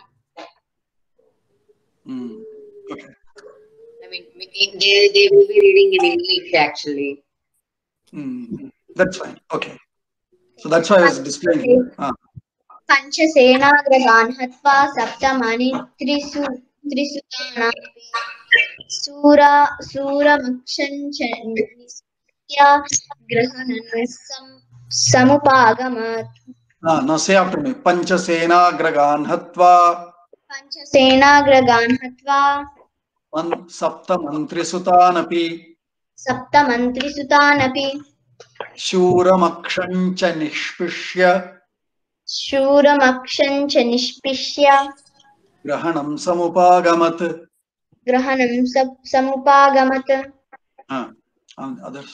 Hmm. Okay. I mean, they, they will be reading in English actually. Hmm. That's fine. Okay. So that's why I was displaying. Ah. पञ्चसेनाग्रगान् हत्वा सप्तमणि त्रिसु त्रिसुतानापि सूरा सूरमक्षञ्च निस्त्य ग्रहणन् सम्- समुपागमत् Ah, now say after me. Panchasena Gragan Hatva पञ्चसेनाग्रगान् हत्वा Man Sapta Mantri Sutanapi सप्तमन्त्रिसुतानपि Shuramakshancha Nishpishya शूरमक्षञ्च निष्पिष्य Grahanam Samupagamat. ग्रहणं सप्- समुपागमत् Ah, and others.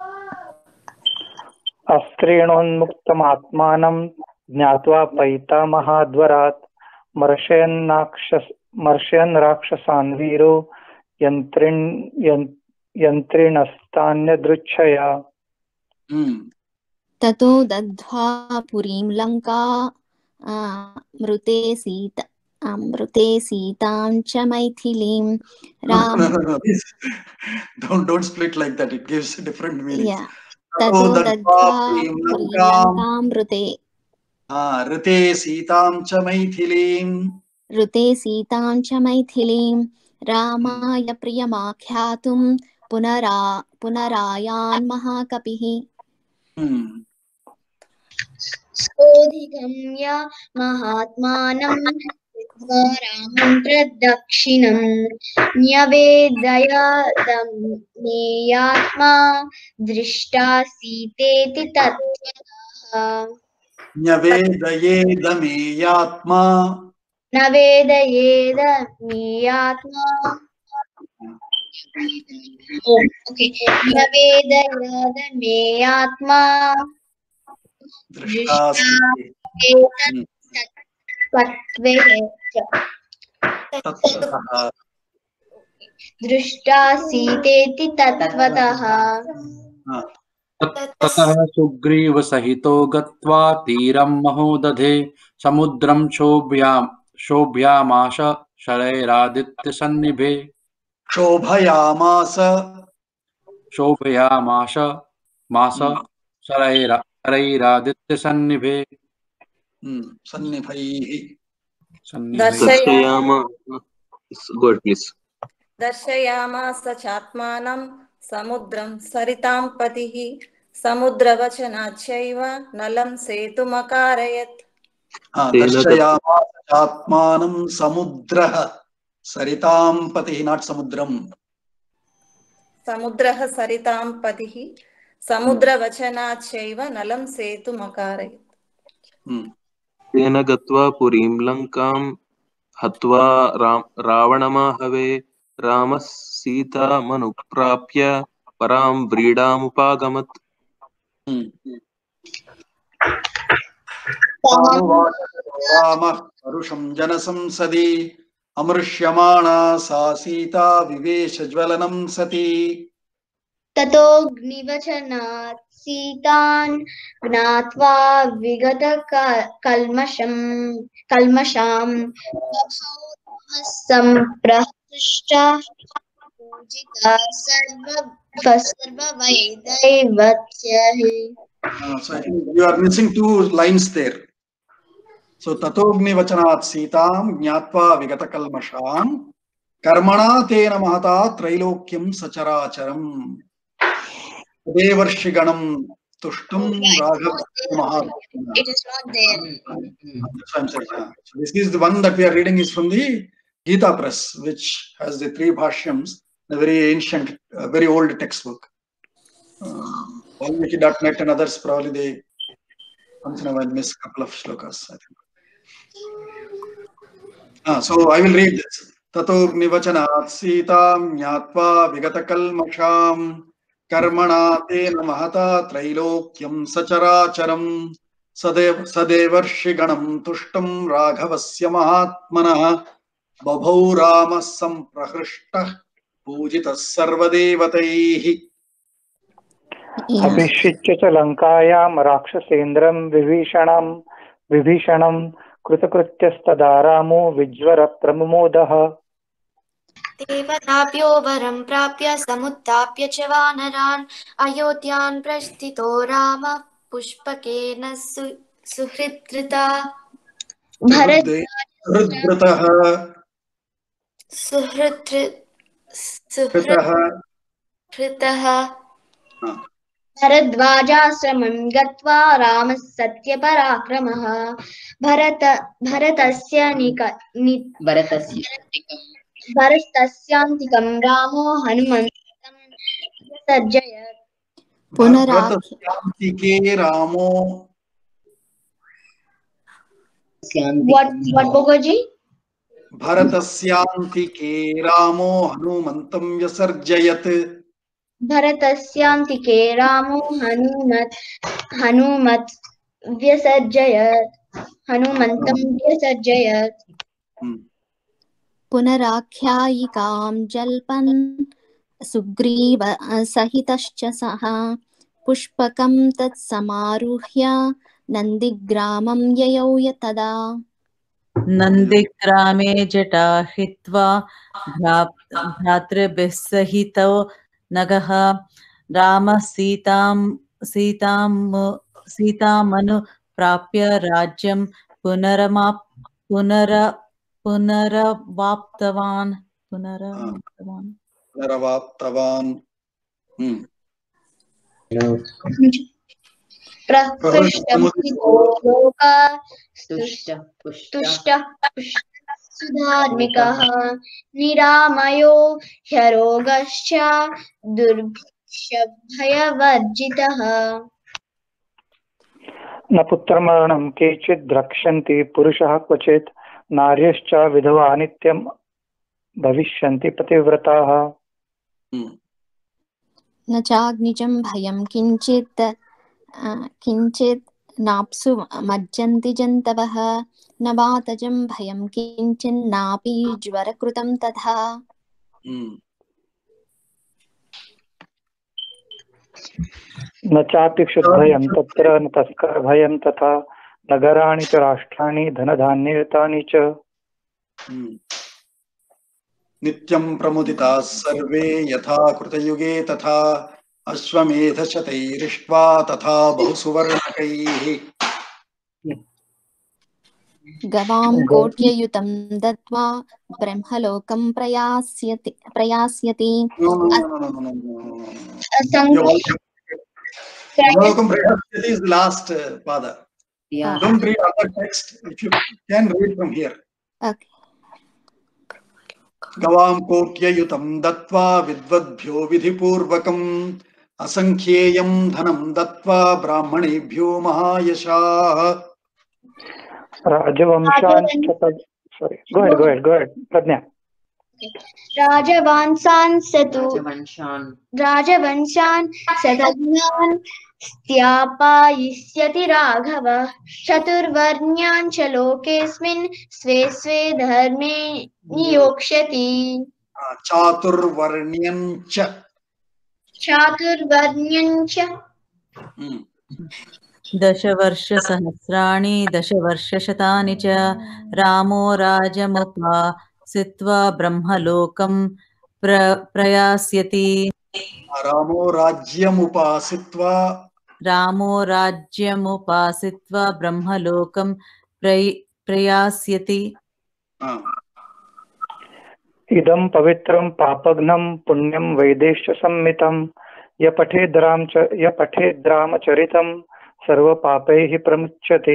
अस्त्रेणोन्मुक्तमात्मानं ज्ञात्वा पैता महाद्वरात् मर्शयन्नाक्षस मर्शयन् राक्षसान् वीरो यन्त्रिन् यन्- यन्त्रिणस्तान्यदृच्छया Hmm. ततो दग्ध्वा पुरीं लङ्का आ, मृते सीता आ, मृते सीतां च मैथिलीं No, Ram no, no, no. Please, don't don't split like that. It gives different meanings. या ततो Tato दग्ध्वा Dadva पुरीं Lankam लङ्कां मृते Ah, Rite Sitam cha Maithilim. ऋते सीतां च मैथिलीं रामाय प्रियमाख्यातुं पुनरा पुनरायान् महाकपिः Hmm. सोऽधिगम्य महात्मानं कृत्वा रामं प्रदक्षिणं न्यवेदयदमेयात्मा दृष्टासीतेति तत्त्वतः न्यवेदयेदमेयात्मा नवेदयेदमेयात्मा Oh, okay. Nyavedayadmeyaatma दृष्टासीते तत्त्वतः दृष्टासीतेति तत्त्वतः ततः सुग्रीवसहितो गत्वा तीरं महोदधे समुद्रं शोभ्यां शोभ्यामाश शरैरादित्यसन्निभे शोभयामास शोभयामाश मास शरैरा शरैरादित्यसन्निभे सन्निभैः दर्शयाम गुड प्लीज दर्शयामास चात्मानं समुद्रं सरितां पतिः समुद्रवचनाच्चैव नलं सेतुमकारयत् दर्शयामास चात्मानं समुद्रः सरितां पतिः not समुद्रम समुद्रः सरितां पतिः समुद्रवचनाच्चैव नलं सेतुमकारयत् तेन गत्वा पुरीं लङ्कां हत्वा रावणमाहवे रामः सीतामनुप्राप्य परां व्रीडामुपागमत् रामः परुषं जनसंसदि अमृष्यमाणा सा सीता विवेशज्वलनं सती ततोऽग्निवचनात् सीतान् ज्ञात्वा विगतकल्मषं कल्मषां बभौ सम्प्रहृष्टः पूजितः सर्ववैदैवत्यैः. So I think you are missing two lines there. So tatogni vachanat sitam jnatva vigatakalmasham karmana tena mahata trailokyam sacharacharam devarshiganam tushtum raghav mahat. It is not there. That's what I'm saying. Yeah. So this is the one that we are reading is from the Gita Press, which has the three bhashyams, a very ancient, uh, very old textbook. Uh, Valmiki dot net and others probably they once in a while miss a couple of shlokas, I think. Ah, so I will read this. Tatogni vachanat sitam jnatva vigatakalmasham karmana tena mahata trailokyam sacharacharam sadev sadevarshiganam tushtam raghavasya mahatmanah babhau rama samprahrishta pujitas sarvadevataihi. अभिषिच्य च लङ्कायां राक्षसेन्द्रं विभीषणं विभीषणं कृतकृत्यस्तदा रामो विज्वरप्रमुमोदः देवताभ्यो वरं प्राप्य समुत्थाप्य च वानरान् अयोध्यां प्रस्थितो रामः पुष्पकेन सु- सुहृद्धृता हृद्रतः सुहृद्धृ- कृतः सुहृद्धृतः भरद्वाजाश्रमं गत्वा रामः सत्यपराक्रमः भरत भरतस्य निक नि भरतस्य भरतस्यान्तिकं रामो हनुमन्तं विसर्जयत् भरतस्यान्तिके रामो what what Bogoji? भरतस्यान्तिके रामो हनुमन्तं व्यसर्जयत् भरतस्यान्तिके रामो हनुमत् हनुमत् व्यसर्जयत् हनुमन्तं व्यसर्जयत् पुनराख्यायिकां जल्पन् सुग्रीव सहितश्च सः पुष्पकं तत्समारुह्य नन्दिग्रामं ययौ तदा नन्दिग्रामे जटा हित्वा भ्रातृभिः सहितो नगः रामः सीतां सीतां सीतामनुप्राप्य राज्यं पुनरमाप् पुनर पुनरवाप्तवान् पुनरवाप्तवान् पुनरवाप्तवान् प्रकृष्टमुदितो लोका तुष्ट पुष्ट तुष्टः सुधार्मिकः निरामयो ह्यरोगश्च दुर्भिक्षभयवर्जितः न पुत्रमरणं केचित् द्रक्ष्यन्ति पुरुषः क्वचित् नार्यश्च विधवा नित्यं भविष्यन्ति पतिव्रताः न चाग्निजं भयं किञ्चित् किञ्चित् नाप्सु मज्जन्ति जन्तवः न वातजं भयं किञ्चिन्नापि ज्वरकृतं तथा न चापि क्षुद्भयं तत्र न तस्करभयं तथा नगराणि च राष्ट्राणि धनधान्ययुतानि च नित्यं प्रमुदिताः सर्वे यथा कृतयुगे तथा अश्वमेधशतैरिष्ट्वा तथा बहुसुवर्णकैः गवां कोट्ययुतं दत्त्वा ब्रह्मलोकं प्रयास्यति प्रयास्यति No, no, no, no, no, no, no, no. You also- Brahmaloka Prayasati is the last uh, pada. Yeah. Don't read other text. If you can read from here. Okay. Gavam kotyayutam dattva vidvadbhyo vidhipurvakam asankheyam dhanam dattva brahmanebhyo mahayashah. राजवंशान् च तद् sorry go ahead go ahead go ahead प्रज्ञा राजवंशान् सतु राजवंशान् राजवंशान् सतज्ञान् स्थापयिष्यति राघवः चतुर्वर्ण्यान् च लोकेऽस्मिन् स्वे स्वे धर्मे नियोक्ष्यति चातुर्वर्ण्यं च चातुर्वर्ण्यं च दशवर्षसहस्राणि दशवर्षशतानि च रामो राजमुपासित्वा ब्रह्मलोकं प्र प्रयास्यति रामो राज्यमुपासित्वा रामो राज्यमुपासित्वा ब्रह्मलोकं प्रय प्रयास्यति इदं पवित्रं पापघ्नं पुण्यं वैदेश्च सम्मितं य पठेद् राम च य पठेद् रामचरितं सर्वपापैः प्रमुच्यते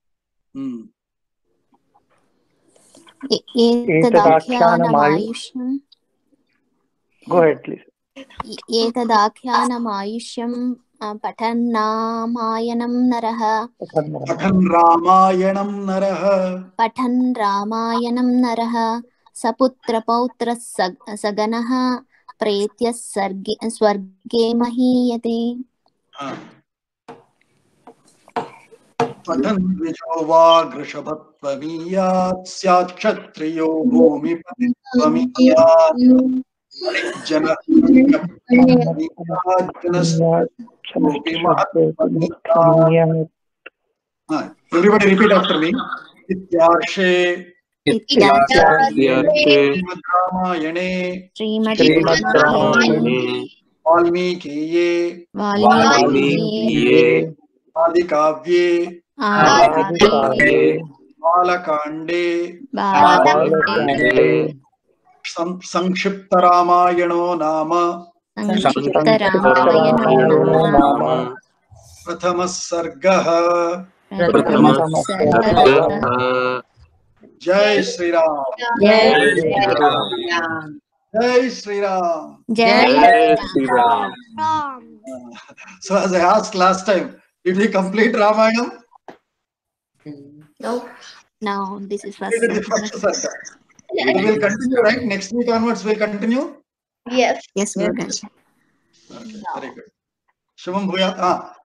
एतदाख्यानमायुष्यं Go ahead, please. एतदाख्यानमायुष्यं पठन्नामायणं नरः पठन् रामायणं नरः पठन् रामायणं नरः सपुत्रपौत्रः सगनः प्रेत्य सर्गे स्वर्गे महीयते पठन् द्विजो वा वृषभत्वमीयात् स्यात् क्षत्रियो भूमिपतित्वमीयात् जनः Everybody repeat after me. इत्यार्षे श्रीमद्रामायणे वाल्मीकिये आदिकाव्ये बालकाण्डे संक्षिप्त रामायणो नाम प्रथमः सर्गः जय श्री राम जय श्री राम जय श्री राम जय Shri Ram So as I asked last time, did we complete Ramayanam? No. No, this is first. We will continue, right? Next week onwards, we'll continue. Yes. Yes, we'll continue. Okay, very good. Shubham Bhuyat. Ah,